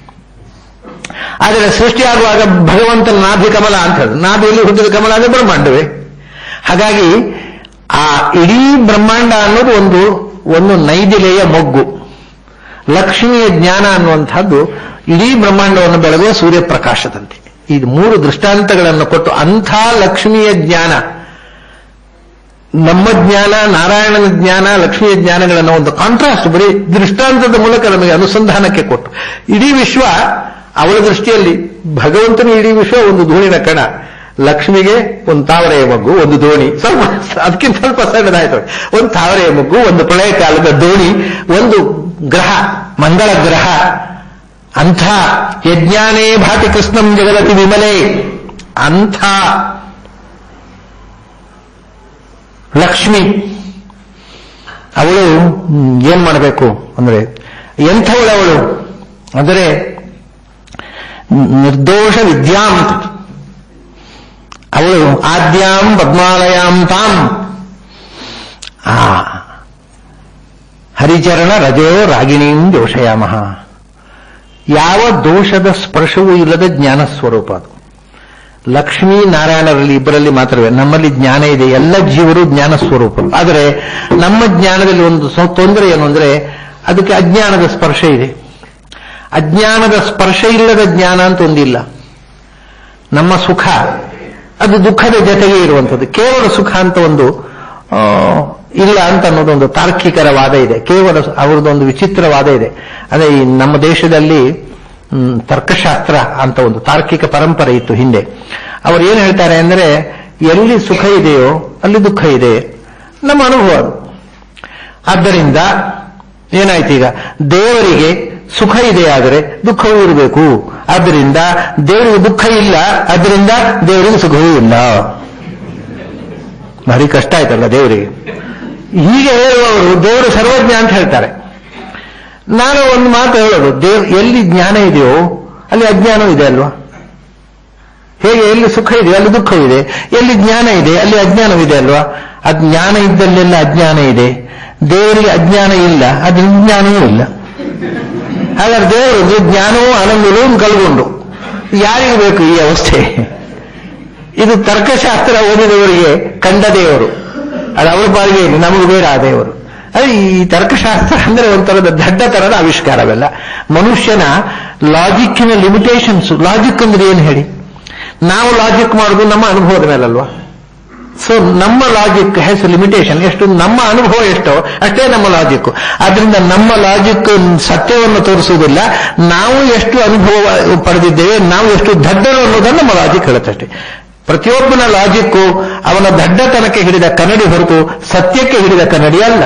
A: ಆದರೆ ಸೃಷ್ಟಿಯಾಗುವಾಗ ಭಗವಂತನ ನಾಭಿ ಕಮಲ ಅಂತ ಹೇಳಿದ್ರು. ನಾಭಿಯಲ್ಲಿ ಹುಟ್ಟಿದ ಕಮಲ ಅಂದ್ರೆ ಬ್ರಹ್ಮಾಂಡವೇ. ಹಾಗಾಗಿ ಆ ಇಡೀ ಬ್ರಹ್ಮಾಂಡ ಅನ್ನೋದು ಒಂದು ನೈದಿಲೆಯ ಮೊಗ್ಗು. ಲಕ್ಷ್ಮಿಯ ಜ್ಞಾನ ಅನ್ನುವಂಥದ್ದು ಇಡೀ ಬ್ರಹ್ಮಾಂಡವನ್ನು ಬೆಳಗುವ ಸೂರ್ಯಪ್ರಕಾಶದಂತೆ. ಈ ಮೂರು ದೃಷ್ಟಾಂತಗಳನ್ನು ಕೊಟ್ಟು ಅಂಥ ಲಕ್ಷ್ಮಿಯ ಜ್ಞಾನ, ನಮ್ಮ ಜ್ಞಾನ, ನಾರಾಯಣನ ಜ್ಞಾನ, ಲಕ್ಷ್ಮಿಯ ಜ್ಞಾನಗಳನ್ನು ಒಂದು ಕಾಂಟ್ರಾಸ್ಟ್ ಬರೀ ದೃಷ್ಟಾಂತದ ಮೂಲಕ ನಮಗೆ ಅನುಸಂಧಾನಕ್ಕೆ ಕೊಟ್ಟು ಇಡೀ ವಿಶ್ವ ಅವಳ ದೃಷ್ಟಿಯಲ್ಲಿ ಭಗವಂತನ ಇಡೀ ವಿಶ್ವ ಒಂದು ಧೂಳಿನ ಕಣ, ಲಕ್ಷ್ಮಿಗೆ ಒಂದು ತಾವರೆಯ ಮಗ್ಗು, ಒಂದು ದೋಣಿ, ಅದಕ್ಕಿಂತ ಸ್ವಲ್ಪ ಸಣ್ಣದಾಯ್ತು. ಒಂದು ತಾವರೆಯ ಮಗ್ಗು, ಒಂದು ಪ್ರಳಯ ಕಾಲದ ದೋಣಿ, ಒಂದು ಗ್ರಹ, ಮಂಗಳ ಗ್ರಹ. ಅಂಥ ಯಜ್ಞಾನೇ ಭಾತಿ ಕೃಷ್ಣಂ ಜಗದತಿ ವಿಮಲೆ. ಅಂಥ ಲಕ್ಷ್ಮಿ ಅವಳು ಏನ್ ಮಾಡಬೇಕು ಅಂದ್ರೆ ಎಂಥವಳವಳು ಅಂದರೆ ನಿರ್ದೋಷ ವಿದ್ಯಾಂ. ಅವಳು ಆದ್ಯಾಂ ಪದ್ಮಾಲಯಾಂ ತಾಂ ಹರಿಚರಣ ರಜೋ ರಾಗಿಣೀಂ ದೋಷಯಾಮಃ. ಯಾವ ದೋಷದ ಸ್ಪರ್ಶವೂ ಇಲ್ಲದ ಜ್ಞಾನ ಸ್ವರೂಪ ಅದು. ಲಕ್ಷ್ಮೀ ನಾರಾಯಣರಲ್ಲಿ ಇಬ್ಬರಲ್ಲಿ ಮಾತ್ರವೇ ನಮ್ಮಲ್ಲಿ ಜ್ಞಾನ ಇದೆ. ಎಲ್ಲ ಜೀವರು ಜ್ಞಾನ ಸ್ವರೂಪರು. ಆದರೆ ನಮ್ಮ ಜ್ಞಾನದಲ್ಲಿ ಒಂದು ತೊಂದರೆ ಏನು ಅಂದ್ರೆ ಅದಕ್ಕೆ ಅಜ್ಞಾನದ ಸ್ಪರ್ಶ ಇದೆ. ಅಜ್ಞಾನದ ಸ್ಪರ್ಶ ಇಲ್ಲದ ಜ್ಞಾನ ಅಂತ ಒಂದಿಲ್ಲ. ನಮ್ಮ ಸುಖ ಅದು ದುಃಖದ ಜೊತೆಗೆ ಇರುವಂಥದ್ದು. ಕೇವಲ ಸುಖ ಅಂತ ಒಂದು ಇಲ್ಲ ಅಂತ ಅನ್ನೋದೊಂದು ತಾರ್ಕಿಕರ ವಾದ ಇದೆ. ಕೇವಲ ಅವರದೊಂದು ವಿಚಿತ್ರವಾದ ಇದೆ. ಅದೇ ಈ ನಮ್ಮ ದೇಶದಲ್ಲಿ ತರ್ಕಶಾಸ್ತ್ರ ಅಂತ ಒಂದು ತಾರ್ಕಿಕ ಪರಂಪರೆ ಇತ್ತು ಹಿಂದೆ. ಅವರು ಏನು ಹೇಳ್ತಾರೆ ಅಂದರೆ ಎಲ್ಲಿ ಸುಖ ಇದೆಯೋ ಅಲ್ಲಿ ದುಃಖ ಇದೆ, ನಮ್ಮ ಅನುಭವ. ಆದ್ದರಿಂದ ಏನಾಯ್ತು, ಈಗ ದೇವರಿಗೆ ಸುಖ ಇದೆ ಆದರೆ ದುಃಖವೂ ಇರಬೇಕು. ಆದ್ದರಿಂದ ದೇವರಿಗೆ ದುಃಖ ಇಲ್ಲ, ಆದ್ದರಿಂದ ದೇವರಿಗೆ ಸುಖವೂ ಇಲ್ಲ. ಭಾರಿ ಕಷ್ಟ ಆಯ್ತಲ್ಲ ದೇವರಿಗೆ. ಹೀಗೆ ಹೇಳುವವರು ದೇವರು ಸರ್ವಜ್ಞ ಅಂತ ಹೇಳ್ತಾರೆ. ನಾನು ಒಂದು ಮಾತು ಹೇಳೋದು, ಎಲ್ಲಿ ಜ್ಞಾನ ಇದೆಯೋ ಅಲ್ಲಿ ಅಜ್ಞಾನವೂ ಇದೆ ಅಲ್ವಾ? ಹೇಗೆ ಎಲ್ಲಿ ಸುಖ ಇದೆಯೋ ಅಲ್ಲಿ ದುಃಖವಿದೆ, ಎಲ್ಲಿ ಜ್ಞಾನ ಇದೆ ಅಲ್ಲಿ ಅಜ್ಞಾನವಿದೆ ಅಲ್ವಾ? ಅಜ್ಞಾನ ಇದ್ದಲ್ಲೆಲ್ಲ ಅಜ್ಞಾನ ಇದೆ, ದೇವರಿಗೆ ಅಜ್ಞಾನ ಇಲ್ಲ, ಅದು ಜ್ಞಾನವೂ ಇಲ್ಲ. ಹಾಗಾದ್ರೆ ದೇವರಿಗೆ ಜ್ಞಾನವೂ ಆನಂದವೂ ಕಲ್ಗೊಂಡು ಯಾರಿಗೆ ಬೇಕು ಈ ಅವಸ್ಥೆ? ಇದು ತರ್ಕಶಾಸ್ತ್ರ ಓದಿದವರಿಗೆ ಕಂಡ ದೇವರು, ಅದು ಅವರ ಪಾಲಿಗೆ ನಮಗೆ ಬೇಡ ಆ ದೇವರು. ಅದೇ ಈ ತರ್ಕಶಾಸ್ತ್ರ ಅಂದ್ರೆ ಒಂಥರದ ದಡ್ಡತನದ ಆವಿಷ್ಕಾರವೆಲ್ಲ. ಮನುಷ್ಯನ ಲಾಜಿಕ್ಕಿನ ಲಿಮಿಟೇಷನ್ಸ್. ಲಾಜಿಕ್ ಅಂದ್ರೆ ಏನು ಹೇಳಿ? ನಾವು ಲಾಜಿಕ್ ಮಾಡೋದು ನಮ್ಮ ಅನುಭವದ ಮೇಲಲ್ವಾ? ಸೊ ನಮ್ಮ ಲಾಜಿಕ್ ಹ್ಯಾಸ್ ಲಿಮಿಟೇಷನ್. ಎಷ್ಟು ನಮ್ಮ ಅನುಭವ ಎಷ್ಟೋ ಅಷ್ಟೇ ನಮ್ಮ ಲಾಜಿಕ್. ಆದ್ರಿಂದ ನಮ್ಮ ಲಾಜಿಕ್ ಸತ್ಯವನ್ನು ತೋರಿಸುವುದಿಲ್ಲ. ನಾವು ಎಷ್ಟು ಅನುಭವ ಪಡೆದಿದ್ದೇವೆ, ನಾವು ಎಷ್ಟು ದಡ್ಡರು ಅನ್ನೋದನ್ನು ನಮ್ಮ ಲಾಜಿಕ್ ಹೇಳುತ್ತಷ್ಟೇ. ಪ್ರತಿಯೊಬ್ಬನ ಲಾಜಿಕ್ಕು ಅವನ ದಡ್ಡತನಕ್ಕೆ ಹಿಡಿದ ಕನ್ನಡಿ ಹೊರತು ಸತ್ಯಕ್ಕೆ ಹಿಡಿದ ಕನ್ನಡಿ ಅಲ್ಲ.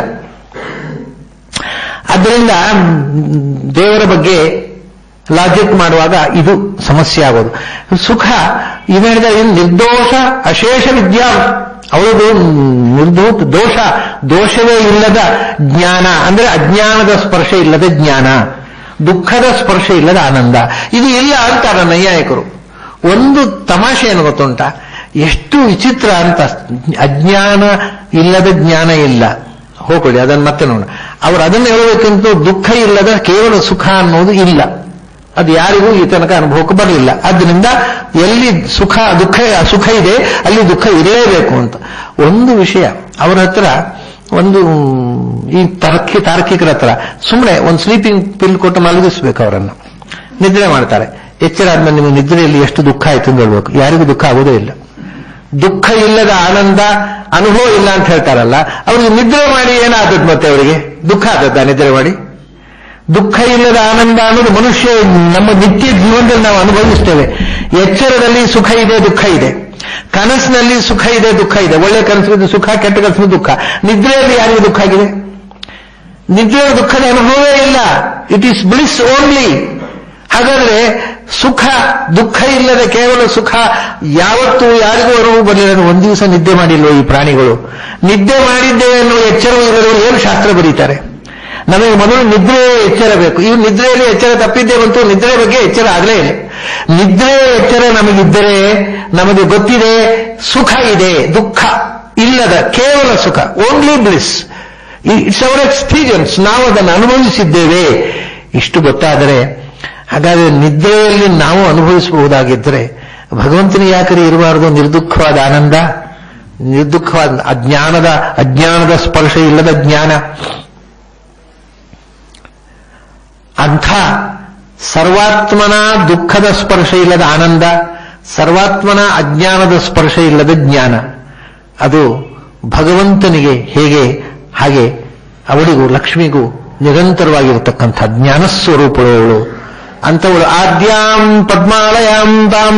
A: ಆದ್ದರಿಂದ ದೇವರ ಬಗ್ಗೆ ಲಾಜಿಕ್ ಮಾಡುವಾಗ ಇದು ಸಮಸ್ಯೆ ಆಗೋದು. ಸುಖ ಇದು ಹೇಳಿದ ನಿರ್ದೋಷ ಅಶೇಷ ವಿದ್ಯಾ, ಅವಳದು ದೋಷವೇ ಇಲ್ಲದ ಜ್ಞಾನ ಅಂದ್ರೆ ಅಜ್ಞಾನದ ಸ್ಪರ್ಶ ಇಲ್ಲದ ಜ್ಞಾನ, ದುಃಖದ ಸ್ಪರ್ಶ ಇಲ್ಲದ ಆನಂದ. ಇದು ಇಲ್ಲ ಅಂತಾರೆ ನೈಯಾಯಿಕರು. ಒಂದು ತಮಾಷೆ ಏನು ಗೊತ್ತುಂಟ, ಎಷ್ಟು ವಿಚಿತ್ರ ಅಂತ. ಅಜ್ಞಾನ ಇಲ್ಲದ ಜ್ಞಾನ ಇಲ್ಲ, ಹೋಗ್ಕೊಳ್ಳಿ ಅದನ್ನು ಮತ್ತೆ ನೋಡೋಣ. ಅವರು ಅದನ್ನು ಹೇಳಬೇಕಂತ ದುಃಖ ಇಲ್ಲದ ಕೇವಲ ಸುಖ ಅನ್ನೋದು ಇಲ್ಲ, ಅದು ಯಾರಿಗೂ ಈ ತನಕ ಅನುಭವಕ್ಕೆ ಬರಲಿಲ್ಲ. ಆದ್ದರಿಂದ ಎಲ್ಲಿ ಸುಖ ಇದೆ ಅಲ್ಲಿ ದುಃಖ ಇರಲೇಬೇಕು ಅಂತ ಒಂದು ವಿಷಯ. ಅವರ ಹತ್ರ ಒಂದು ಈ ತಾರ್ಕಿಕರ ಹತ್ರ ಸುಮ್ಮನೆ ಒಂದು ಸ್ಲೀಪಿಂಗ್ ಪಿಲ್ ಕೊಟ್ಟು ಮಲಗಿಸ್ಬೇಕು, ಅವರನ್ನು ನಿದ್ರೆ ಮಾಡ್ತಾರೆ. ಎಚ್ಚರ ಆದ್ಮೇಲೆ ನಿಮಗೆ ನಿದ್ರೆಯಲ್ಲಿ ಎಷ್ಟು ದುಃಖ ಆಯ್ತು ಅಂತ ಹೇಳ್ಬೇಕು. ಯಾರಿಗೂ ದುಃಖ ಆಗೋದೇ ಇಲ್ಲ. ದುಃಖ ಇಲ್ಲದ ಆನಂದ ಅನುಭವ ಇಲ್ಲ ಅಂತ ಹೇಳ್ತಾರಲ್ಲ, ಅವ್ರಿಗೆ ನಿದ್ರೆ ಮಾಡಿ ಏನಾದದ್ದು? ಮತ್ತೆ ಅವರಿಗೆ ದುಃಖ ಆದದ್ದ ನಿದ್ರೆ ಮಾಡಿ? ದುಃಖ ಇಲ್ಲದ ಆನಂದ ಅನ್ನೋದು ಮನುಷ್ಯ ನಮ್ಮ ನಿತ್ಯ ಜೀವನದಲ್ಲಿ ನಾವು ಅನುಭವಿಸ್ತೇವೆ. ಎಚ್ಚರದಲ್ಲಿ ಸುಖ ಇದೆ, ದುಃಖ ಇದೆ. ಕನಸಿನಲ್ಲಿ ಸುಖ ಇದೆ, ದುಃಖ ಇದೆ. ಒಳ್ಳೆ ಕನಸಿದ್ದು ಸುಖ, ಕೆಟ್ಟ ಕನಸಿದ್ದು ದುಃಖ. ನಿದ್ರೆಯಲ್ಲಿ ಯಾರಿಗೂ ದುಃಖ ಆಗಿದೆ? ನಿದ್ರೆಯ ದುಃಖದ ಅನುಭವವೇ ಇಲ್ಲ. It is bliss only. ಹಾಗಾದ್ರೆ ಸುಖ ದುಃಖ ಇಲ್ಲದ ಕೇವಲ ಸುಖ ಯಾವತ್ತೂ ಯಾರಿಗೂ ಅರಿವು ಬರಲಿಲ್ಲ. ಒಂದು ದಿವಸ ನಿದ್ದೆ ಮಾಡಿಲ್ವೋ ಈ ಪ್ರಾಣಿಗಳು? ನಿದ್ದೆ ಮಾಡಿದ್ದೇವೆ ಅನ್ನೋ ಎಚ್ಚರವೂ ಇಲ್ಲದವರು ಏನು ಶಾಸ್ತ್ರ ಬರೀತಾರೆ? ನಮಗೆ ಮೊದಲು ನಿದ್ರೆ ಎಚ್ಚರ ಬೇಕು. ಈ ನಿದ್ರೆಯಲ್ಲಿ ಎಚ್ಚರ ತಪ್ಪಿದ್ದೇವಂತೂ ನಿದ್ರೆ ಬಗ್ಗೆ ಎಚ್ಚರ ಆಗಲೇ ಇಲ್ಲ. ನಿದ್ರೆ ಎಚ್ಚರ ನಮಗಿದ್ದರೆ ನಮಗೆ ಗೊತ್ತಿದೆ ಸುಖ ಇದೆ, ದುಃಖ ಇಲ್ಲದ ಕೇವಲ ಸುಖ, only bliss. It's our experience, ನಾವು ಅದನ್ನು ಅನುಭವಿಸಿದ್ದೇವೆ. ಇಷ್ಟು ಗೊತ್ತಾದರೆ ಹಾಗಾದರೆ ನಿದ್ರೆಯಲ್ಲಿ ನಾವು ಅನುಭವಿಸಬಹುದಾಗಿದ್ದರೆ ಭಗವಂತನ ಯಾಕರಿ ಇರಬಾರದು ನಿರ್ದುಃಖವಾದ ಆನಂದ, ನಿರ್ದುಃಖವಾದ ಅಜ್ಞಾನದ ಸ್ಪರ್ಶ ಇಲ್ಲದ ಜ್ಞಾನ? ಅಂಥ ಸರ್ವಾತ್ಮನ ದುಃಖದ ಸ್ಪರ್ಶ ಇಲ್ಲದ ಆನಂದ, ಸರ್ವಾತ್ಮನ ಅಜ್ಞಾನದ ಸ್ಪರ್ಶ ಇಲ್ಲದ ಜ್ಞಾನ, ಅದು ಭಗವಂತನಿಗೆ ಹೇಗೆ ಹಾಗೆ ಅವಳಿಗೂ ಲಕ್ಷ್ಮಿಗೂ ನಿರಂತರವಾಗಿರತಕ್ಕಂಥ ಜ್ಞಾನ ಸ್ವರೂಪಗಳು ಅಂಥವಳು. ಆದ್ಯಾಂ ಪದ್ಮಾಲಯಾಂ ತಾಂ,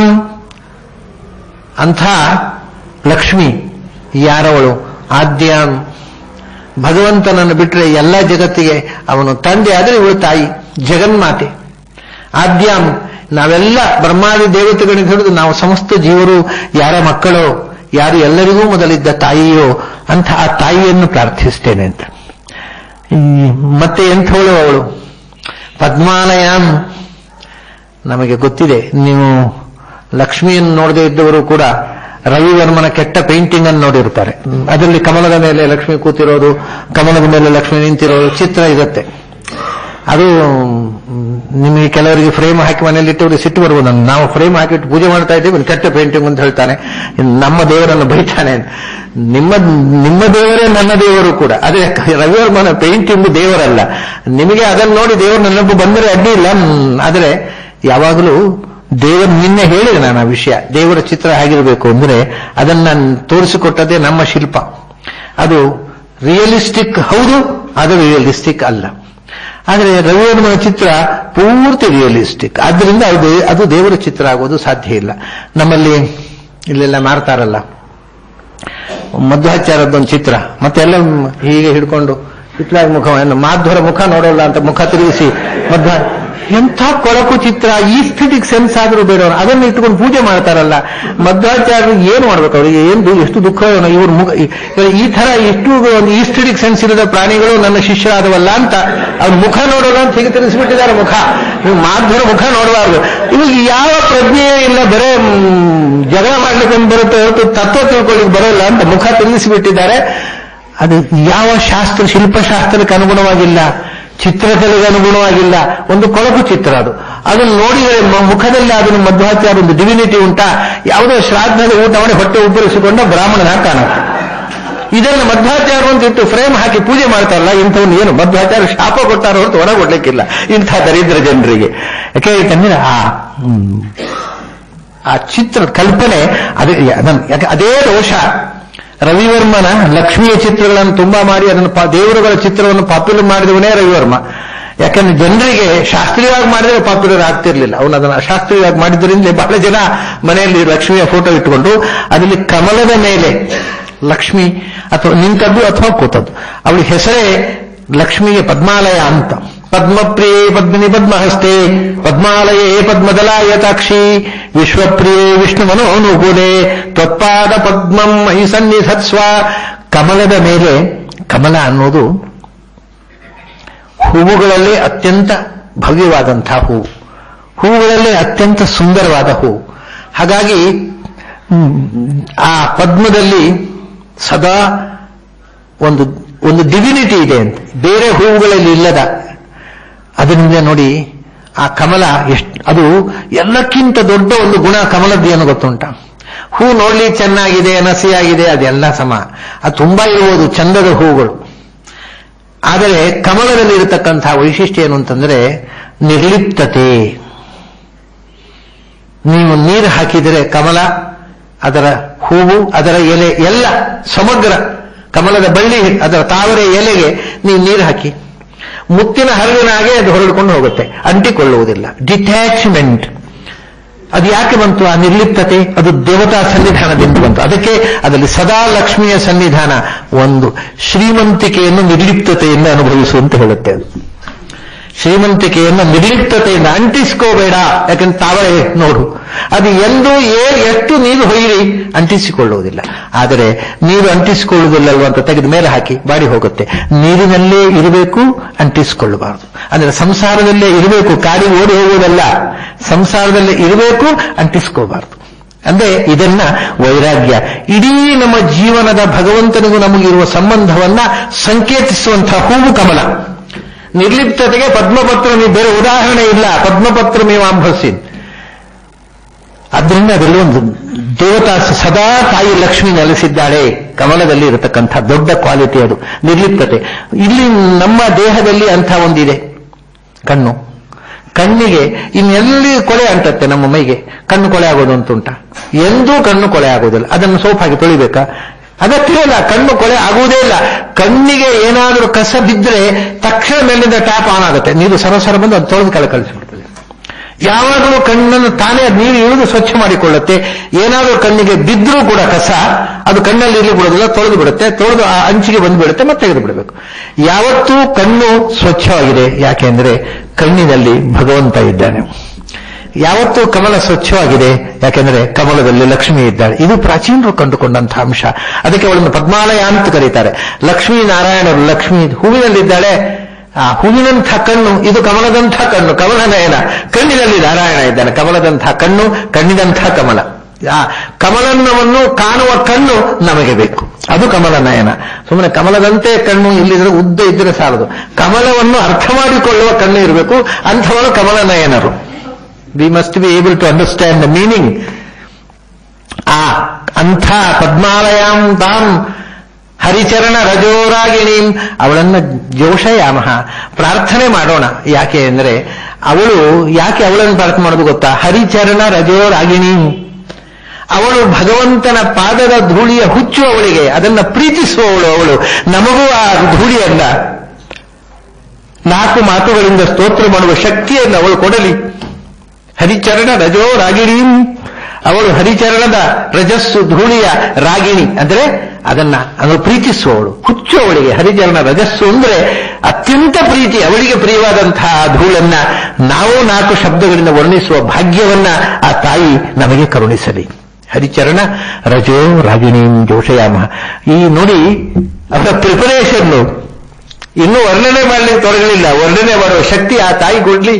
A: ಅಂಥ ಲಕ್ಷ್ಮಿ ಯಾರವಳು? ಆದ್ಯಾಂ, ಭಗವಂತನನ್ನು ಬಿಟ್ಟರೆ ಎಲ್ಲ ಜಗತ್ತಿಗೆ ಅವನು ತಂದೆ, ಆದರೆ ಇವಳು ತಾಯಿ, ಜಗನ್ಮಾತೆ. ಆದ್ಯಾಂ, ನಾವೆಲ್ಲ ಬ್ರಹ್ಮಾದಿ ದೇವತೆಗಳಿಂದ ಹಿಡಿದು ನಾವು ಸಮಸ್ತ ಜೀವರು ಯಾರ ಮಕ್ಕಳೋ, ಯಾರು ಎಲ್ಲರಿಗೂ ಮೊದಲಿದ್ದ ತಾಯಿಯೋ ಅಂತ ಆ ತಾಯಿಯನ್ನು ಪ್ರಾರ್ಥಿಸ್ತೇನೆ ಅಂತ. ಮತ್ತೆ ಎಂಥವಳು ಅವಳು? ಪದ್ಮಾಲಯಾಂ. ನಮಗೆ ಗೊತ್ತಿದೆ, ನೀವು ಲಕ್ಷ್ಮಿಯನ್ನು ನೋಡದೇ ಇದ್ದವರು ಕೂಡ ರವಿವರ್ಮನ ಕೆಟ್ಟ ಪೇಂಟಿಂಗ್ ಅನ್ನು ನೋಡಿರ್ತಾರೆ. ಅದರಲ್ಲಿ ಕಮಲದ ಮೇಲೆ ಲಕ್ಷ್ಮಿ ಕೂತಿರೋದು, ಕಮಲದ ಮೇಲೆ ಲಕ್ಷ್ಮಿ ನಿಂತಿರೋದು ಚಿತ್ರ ಇರುತ್ತೆ. ಅದು ನಿಮಗೆ ಕೆಲವರಿಗೆ ಫ್ರೇಮ್ ಹಾಕಿ ಮನೆಯಲ್ಲಿ ಇಟ್ಟವ್ರಿಗೆ ಸಿಟ್ಟು ಬರ್ಬೋದು. ನಾವು ಫ್ರೇಮ್ ಹಾಕಿಟ್ಟು ಪೂಜೆ ಮಾಡ್ತಾ ಇದ್ದೀವಿ, ಒಂದು ಕೆಟ್ಟ ಪೇಂಟಿಂಗ್ ಅಂತ ಹೇಳ್ತಾನೆ, ನಮ್ಮ ದೇವರನ್ನು ಬೈತಾನೆ. ನಿಮ್ಮ ದೇವರೇ ನನ್ನ ದೇವರು ಕೂಡ. ಅದೇ ರವಿವರ್ಮನ ಪೇಂಟಿಂಗ್ ದೇವರಲ್ಲ. ನಿಮಗೆ ಅದನ್ನು ನೋಡಿ ದೇವರು ನೆನಪು ಬಂದರೆ ಅಡ್ಡಿ ಇಲ್ಲ. ಆದರೆ ಯಾವಾಗಲೂ ದೇವರು ನಿನ್ನೆ ಹೇಳಿದೆ ನಾನು ಆ ವಿಷಯ. ದೇವರ ಚಿತ್ರ ಹೇಗಿರಬೇಕು ಅಂದ್ರೆ ಅದನ್ನು ನಾನು ತೋರಿಸಿಕೊಟ್ಟದೇ ನಮ್ಮ ಶಿಲ್ಪ. ಅದು ರಿಯಲಿಸ್ಟಿಕ್ ಹೌದು, ಅದು ರಿಯಲಿಸ್ಟಿಕ್ ಅಲ್ಲ. ಆದರೆ ರವಿವರ್ಮನ ಚಿತ್ರ ಪೂರ್ತಿ ರಿಯಲಿಸ್ಟಿಕ್. ಆದ್ದರಿಂದ ಅದು ದೇವರ ಚಿತ್ರ ಆಗೋದು ಸಾಧ್ಯ ಇಲ್ಲ. ನಮ್ಮಲ್ಲಿ ಇಲ್ಲೆಲ್ಲ ಮಾರ್ತಾರಲ್ಲ ಮಧ್ವಾಚಾರದ್ದೊಂದು ಚಿತ್ರ, ಮತ್ತೆಲ್ಲ ಹೀಗೆ ಹಿಡ್ಕೊಂಡು ಇತ್ಲಾಗಿ ಮುಖವನ್ನು ಮಾಧ್ವರ ಮುಖ ನೋಡೋಲ್ಲ ಅಂತ ಮುಖ ತಿರುಗಿಸಿ ಮಧ್ವ ಎಂಥ ಕೊಳಕು ಚಿತ್ರ, ಈಸ್ಥೆಟಿಕ್ ಸೆನ್ಸ್ ಆದ್ರೂ ಬೇಡವನು ಅದನ್ನು ಇಟ್ಕೊಂಡು ಪೂಜೆ ಮಾಡ್ತಾರಲ್ಲ. ಮಧ್ವಾಚಾರ್ಯರು ಏನು ಮಾಡ್ಬೇಕು, ಅವರಿಗೆ ಏನು ಎಷ್ಟು ದುಃಖ, ಇವ್ರ ಮುಖ ಈ ತರ ಎಷ್ಟು ಒಂದು ಈಸ್ಥೆಟಿಕ್ ಸೆನ್ಸ್ ಇರದ ಪ್ರಾಣಿಗಳು ನನ್ನ ಶಿಷ್ಯರಾದವಲ್ಲ ಅಂತ ಅವ್ರ ಮುಖ ನೋಡೋಲ್ಲ ಅಂತ ಹೀಗೆ ತಿಳಿಸ್ಬಿಟ್ಟಿದ್ದಾರೆ. ಮುಖ ಮಾಧ್ವರ ಮುಖ ನೋಡಬಾರ್ದು. ಇವಾಗ ಯಾವ ಪ್ರಜ್ಞೆ ಇಲ್ಲ, ಬರೇ ಜಗಳ ಮಾಡ್ಲಿಕ್ಕೆ ಒಂದು ಬರುತ್ತೆ ಹೊರತು ತತ್ವ ತಿಳ್ಕೊಳ್ಳಿಕ್ಕೆ ಬರೋಲ್ಲ ಅಂತ ಮುಖ ತಿಳಿಸಿಬಿಟ್ಟಿದ್ದಾರೆ. ಅದು ಯಾವ ಶಾಸ್ತ್ರ, ಶಿಲ್ಪಶಾಸ್ತ್ರಕ್ಕೆ ಅನುಗುಣವಾಗಿಲ್ಲ, ಚಿತ್ರಕಲೆಗೆ ಅನುಗುಣವಾಗಿಲ್ಲ. ಒಂದು ಕೊಳಕು ಚಿತ್ರ ಅದು. ಅದನ್ನು ನೋಡಿದರೆ ಮುಖದಲ್ಲಿ ಅದನ್ನು ಮಧ್ವಾಚಾರ್ಯ ಒಂದು ಡಿವಿನಿಟಿ ಉಂಟಾ? ಯಾವುದೋ ಶ್ರಾದ್ದದ ಊಟ ಮಾಡಿ ಹೊಟ್ಟೆ ಉಬ್ಬರಿಸಿಕೊಂಡ ಬ್ರಾಹ್ಮಣನ ಕಾಣುತ್ತೆ. ಇದನ್ನು ಮಧ್ವಾಚಾರ್ಯ ಅಂತ ಇಟ್ಟು ಫ್ರೇಮ್ ಹಾಕಿ ಪೂಜೆ ಮಾಡ್ತಾರಲ್ಲ, ಇಂಥವ್ನು ಏನು ಮಧ್ವಾಚಾರ್ಯ ಶಾಪ ಕೊಟ್ಟಾರ ಹೊರತು ಹೊರಗೊಡ್ಲಿಕ್ಕಿಲ್ಲ ಇಂಥ ದರಿದ್ರ ಜನರಿಗೆ. ಯಾಕೆ ಹೇಳ್ತಂದ್ರೆ ಆ ಚಿತ್ರ ಕಲ್ಪನೆ ಅದೇ ದೋಷ. ರವಿವರ್ಮನ ಲಕ್ಷ್ಮಿಯ ಚಿತ್ರಗಳನ್ನು ತುಂಬಾ ಮಾಡಿ ಅದನ್ನು ದೇವರುಗಳ ಚಿತ್ರವನ್ನು ಪಾಪ್ಯುಲರ್ ಮಾಡಿದವನೇ ರವಿವರ್ಮ. ಯಾಕಂದ್ರೆ ಜನರಿಗೆ ಶಾಸ್ತ್ರೀಯವಾಗಿ ಮಾಡಿದ್ರೆ ಪಾಪ್ಯುಲರ್ ಆಗ್ತಿರ್ಲಿಲ್ಲ. ಅವನು ಅದನ್ನು ಅಶಾಸ್ತ್ರೀಯವಾಗಿ ಮಾಡಿದ್ರಿಂದ ಬಹಳ ಜನ ಮನೆಯಲ್ಲಿ ಲಕ್ಷ್ಮಿಯ ಫೋಟೋ ಇಟ್ಟುಕೊಂಡು ಅದರಲ್ಲಿ ಕಮಲದ ಮೇಲೆ ಲಕ್ಷ್ಮಿ ಅಥವಾ ನಿಂತದ್ದು ಅಥವಾ ಕೂತದ್ದು, ಅವಳ ಹೆಸರೇ ಲಕ್ಷ್ಮಿಗೆ ಪದ್ಮಾಲಯ ಅಂತ. ಪದ್ಮಪ್ರಿಯೇ ಪದ್ಮಿನಿ ಪದ್ಮಹಸ್ತೆ ಪದ್ಮಾಲಯೇ ಪದ್ಮದಲಾಯತಾಕ್ಷಿ ವಿಶ್ವಪ್ರಿಯೇ ವಿಷ್ಣು ಮನೋನುಕೂಲೆ ತ್ವತ್ಪಾದ ಪದ್ಮಂ ಮಯಿ ಸನ್ನಿಧತ್ಸ್ವ. ಕಮಲದ ಮೇಲೆ, ಕಮಲ ಅನ್ನೋದು ಹೂವುಗಳಲ್ಲೇ ಅತ್ಯಂತ ಭವ್ಯವಾದಂತಹ ಹೂವು, ಹೂವುಗಳಲ್ಲೇ ಅತ್ಯಂತ ಸುಂದರವಾದ ಹೂವು. ಹಾಗಾಗಿ ಆ ಪದ್ಮದಲ್ಲಿ ಸದಾ ಒಂದು ಡಿವಿನಿಟಿ ಇದೆ ಅಂತ, ಬೇರೆ ಹೂವುಗಳಲ್ಲಿ ಇಲ್ಲದ. ಅದರಿಂದ ನೋಡಿ ಆ ಕಮಲ ಅದು ಎಲ್ಲಕ್ಕಿಂತ ದೊಡ್ಡ ಒಂದು ಗುಣ ಕಮಲದ್ದು ಏನು ಗೊತ್ತುಂಟ? ಹೂ ನೋಡ್ಲಿ ಚೆನ್ನಾಗಿದೆ, ನಸಿಯಾಗಿದೆ, ಅದೆಲ್ಲ ಸಮ, ಅದು ತುಂಬಾ ಇರುವುದು ಚಂದದ ಹೂಗಳು. ಆದರೆ ಕಮಲದಲ್ಲಿ ಇರತಕ್ಕಂತಹ ವೈಶಿಷ್ಟ್ಯ ಏನು ಅಂತಂದ್ರೆ ನಿರ್ಲಿಪ್ತತೆ. ನೀವು ನೀರು ಹಾಕಿದರೆ ಕಮಲ, ಅದರ ಹೂವು, ಅದರ ಎಲೆ ಎಲ್ಲ ಸಮಗ್ರ ಕಮಲದ ಬಳ್ಳಿ, ಅದರ ತಾವರೆ ಎಲೆಗೆ ನೀವು ನೀರು ಹಾಕಿ ಮುತ್ತಿನ ಹರಿವಿನ ಹಾಗೆ ಅದು ಹೊರಡ್ಕೊಂಡು ಹೋಗುತ್ತೆ, ಅಂಟಿಕೊಳ್ಳುವುದಿಲ್ಲ. ಡಿಟ್ಯಾಚ್ಮೆಂಟ್. ಅದು ಯಾಕೆ ಬಂತು? ಆ ನಿರ್ಲಿಪ್ತತೆ ಅದು ದೇವತಾ ಸನ್ನಿಧಾನದಿಂದ ಬಂತು. ಅದಕ್ಕೆ ಅದರಲ್ಲಿ ಸದಾ ಲಕ್ಷ್ಮಿಯ ಸನ್ನಿಧಾನ. ಒಂದು ಶ್ರೀಮಂತಿಕೆಯನ್ನು ನಿರ್ಲಿಪ್ತತೆಯಿಂದ ಅನುಭವಿಸುವಂತ ಹೇಳುತ್ತೆ. ಅದು ಶ್ರೀಮಂತಿಕೆಯನ್ನು ನಿರ್ಲಿಪ್ತತೆಯಿಂದ ಅಂಟಿಸ್ಕೋಬೇಡ. ಯಾಕಂದ್ರೆ ತಾವರೆ ನೋಡು, ಅದು ಎಂದು ಎಷ್ಟು ನೀರು ಹೊಯ್ಯಿರಿ ಅಂಟಿಸಿಕೊಳ್ಳುವುದಿಲ್ಲ. ಆದರೆ ನೀರು ಅಂಟಿಸಿಕೊಳ್ಳುವುದಿಲ್ಲಲ್ವ ಅಂತ ತೆಗೆದ ಮೇಲೆ ಹಾಕಿ ಬಾಡಿ ಹೋಗುತ್ತೆ. ನೀರಿನಲ್ಲೇ ಇರಬೇಕು, ಅಂಟಿಸಿಕೊಳ್ಳಬಾರದು. ಅಂದ್ರೆ ಸಂಸಾರದಲ್ಲೇ ಇರಬೇಕು, ಕಾಡಿ ಓಡಿ ಹೋಗುವುದಲ್ಲ, ಸಂಸಾರದಲ್ಲೇ ಇರಬೇಕು, ಅಂಟಿಸ್ಕೋಬಾರದು. ಅಂದ್ರೆ ಇದನ್ನ ವೈರಾಗ್ಯ. ಇಡೀ ನಮ್ಮ ಜೀವನದ ಭಗವಂತನಿಗೂ ನಮಗಿರುವ ಸಂಬಂಧವನ್ನ ಸಂಕೇತಿಸುವಂತಹ ಹೂವು ಕಮಲ. ನಿರ್ಲಿಪ್ತತೆಗೆ ಪದ್ಮಪತ್ರ, ಬೇರೆ ಉದಾಹರಣೆ ಇಲ್ಲ. ಪದ್ಮಪತ್ರ ಮೇವಾಂಭಸಿ. ಆದ್ದರಿಂದ ಅದರಲ್ಲಿ ಒಂದು ದೇವತಾ ಸದಾ ತಾಯಿ ಲಕ್ಷ್ಮಿ ನೆಲೆಸಿದ್ದಾಳೆ. ಕಮಲದಲ್ಲಿ ಇರತಕ್ಕಂಥ ದೊಡ್ಡ ಕ್ವಾಲಿಟಿ ಅದು ನಿರ್ಲಿಪ್ತತೆ. ಇಲ್ಲಿ ನಮ್ಮ ದೇಹದಲ್ಲಿ ಅಂಥ ಒಂದಿದೆ, ಕಣ್ಣು. ಕಣ್ಣಿಗೆ ಇನ್ನೆಲ್ಲಿ ಕೊಳೆ ಅಂಟತ್ತೆ ನಮ್ಮ ಮೈಗೆ. ಕಣ್ಣು ಕೊಳೆ ಆಗೋದು ಅಂತುಂಟ? ಎಂದೂ ಕಣ್ಣು ಕೊಳೆ ಆಗೋದಿಲ್ಲ. ಅದನ್ನು ಸೋಪ್ ಹಾಕಿ ತೊಳಿಬೇಕಾ? ಅಗತ್ಯ ಇಲ್ಲ. ಕಣ್ಣು ಕೊಳೆ ಆಗುವುದೇ ಇಲ್ಲ. ಕಣ್ಣಿಗೆ ಏನಾದರೂ ಕಸ ಬಿದ್ದರೆ ತಕ್ಷಣ ಮೇಲಿಂದ ಟ್ಯಾಪ್ ಆನ್ ಆಗುತ್ತೆ, ನೀರು ಸರಸರ ಬಂದು ಅದು ತೊಳೆದು ಕೆಳಗೆ ಕಳಿಸಿಬಿಡ್ತದೆ. ಯಾವಾಗಲೂ ಕಣ್ಣನ್ನು ತಾನೇ ನೀರು ಇಳಿದು ಸ್ವಚ್ಛ ಮಾಡಿಕೊಳ್ಳುತ್ತೆ. ಏನಾದರೂ ಕಣ್ಣಿಗೆ ಬಿದ್ದರೂ ಕೂಡ ಕಸ ಅದು ಕಣ್ಣಲ್ಲಿ ಇರಲಿ ಬಿಡೋದಿಲ್ಲ, ತೊಳೆದು ಬಿಡುತ್ತೆ. ತೊಳೆದು ಆ ಅಂಚಿಗೆ ಬಂದುಬಿಡುತ್ತೆ, ಮತ್ತೆ ತೆಗೆದು ಬಿಡಬೇಕು. ಯಾವತ್ತೂ ಕಣ್ಣು ಸ್ವಚ್ಛವಾಗಿದೆ. ಯಾಕೆಂದ್ರೆ ಕಣ್ಣಿನಲ್ಲಿ ಭಗವಂತ ಇದ್ದಾನೆ. ಯಾವತ್ತೂ ಕಮಲ ಸ್ವಚ್ಛವಾಗಿದೆ, ಯಾಕೆಂದ್ರೆ ಕಮಲದಲ್ಲಿ ಲಕ್ಷ್ಮಿ ಇದ್ದಾಳೆ. ಇದು ಪ್ರಾಚೀನರು ಕಂಡುಕೊಂಡಂತಹ ಅಂಶ. ಅದಕ್ಕೆ ಅವಳನ್ನು ಪದ್ಮಾಲಯ ಅಂತ ಕರೀತಾರೆ. ಲಕ್ಷ್ಮೀ ನಾರಾಯಣರು, ಲಕ್ಷ್ಮಿ ಹೂವಿನಲ್ಲಿದ್ದಾಳೆ. ಆ ಹೂವಿನಂಥ ಕಣ್ಣು, ಇದು ಕಮಲದಂಥ ಕಣ್ಣು, ಕಮಲ ನಯನ. ಕಣ್ಣಿನಲ್ಲಿ ನಾರಾಯಣ ಇದ್ದಾನೆ. ಕಮಲದಂಥ ಕಣ್ಣು, ಕಣ್ಣಿನಂಥ ಕಮಲ. ಆ ಕಮಲವನ್ನು ಕಾಣುವ ಕಣ್ಣು ನಮಗೆ ಬೇಕು, ಅದು ಕಮಲ ನಯನ. ಸುಮ್ಮನೆ ಕಮಲದಂತೆ ಕಣ್ಣು ಇಲ್ಲಿದ್ರೆ ಉದ್ದ ಇದ್ದರೆ ಸಾಲದು, ಕಮಲವನ್ನು ಅರ್ಥ ಮಾಡಿಕೊಳ್ಳುವ ಕಣ್ಣು ಇರಬೇಕು. ಅಂಥವರು ಕಮಲ ನಯನರು. We must be able to understand the meaning. ಆ ಅಂಥ ಪದ್ಮಾಲಯಾಂ ತಾಂ ಹರಿಚರಣ ರಜೋರಾಗಿಣೀಂ, ಅವಳನ್ನ ಜೋಷಯಾಮಃ, ಪ್ರಾರ್ಥನೆ ಮಾಡೋಣ. ಯಾಕೆ ಅಂದ್ರೆ ಯಾಕೆ ಅವಳನ್ನು ಪ್ರಾರ್ಥನೆ ಮಾಡೋದು ಗೊತ್ತಾ? ಹರಿಚರಣ ರಜೋರಾಗಿಣೀಂ, ಅವಳು ಭಗವಂತನ ಪಾದದ ಧೂಳಿಯ ಹುಚ್ಚು ಅವಳಿಗೆ, ಅದನ್ನ ಪ್ರೀತಿಸುವವಳು ಅವಳು. ನಮಗೂ ಆ ಧೂಳಿಯನ್ನ 4 ಮಾತುಗಳಿಂದ ಸ್ತೋತ್ರ ಮಾಡುವ ಶಕ್ತಿಯನ್ನು ಅವಳು ಕೊಡಲಿ. ಹರಿಚರಣ ರಜೋ ರಾಗಿಣೀಂ, ಅವಳು ಹರಿಚರಣದ ರಜಸ್ಸು ಧೂಳಿಯ ರಾಗಿಣಿ. ಅಂದ್ರೆ ಅದನ್ನು ಪ್ರೀತಿಸುವವಳು, ಹುಚ್ಚು ಅವಳಿಗೆ. ಹರಿಚರಣ ರಜಸ್ಸು ಅಂದ್ರೆ ಅತ್ಯಂತ ಪ್ರೀತಿ. ಅವಳಿಗೆ ಪ್ರಿಯವಾದಂತಹ ಧೂಳನ್ನ ನಾವು 4 ಶಬ್ದಗಳಿಂದ ವರ್ಣಿಸುವ ಭಾಗ್ಯವನ್ನ ಆ ತಾಯಿ ನಮಗೆ ಕರುಣಿಸಲಿ. ಹರಿಚರಣ ರಜೋ ರಾಗಿಣೀಂ ಜೋಷಯಾಮ. ಈ ನೋಡಿ ಅವರ ಪ್ರಿಪರೇಷನ್ ಇನ್ನೂ ವರ್ಣನೆ ಮಾಡಲಿಕ್ಕೆ ತೊಡಗಲಿಲ್ಲ. ವರ್ಣನೆ ಮಾಡುವ ಶಕ್ತಿ ಆ ತಾಯಿ ಕೊಡ್ಲಿ.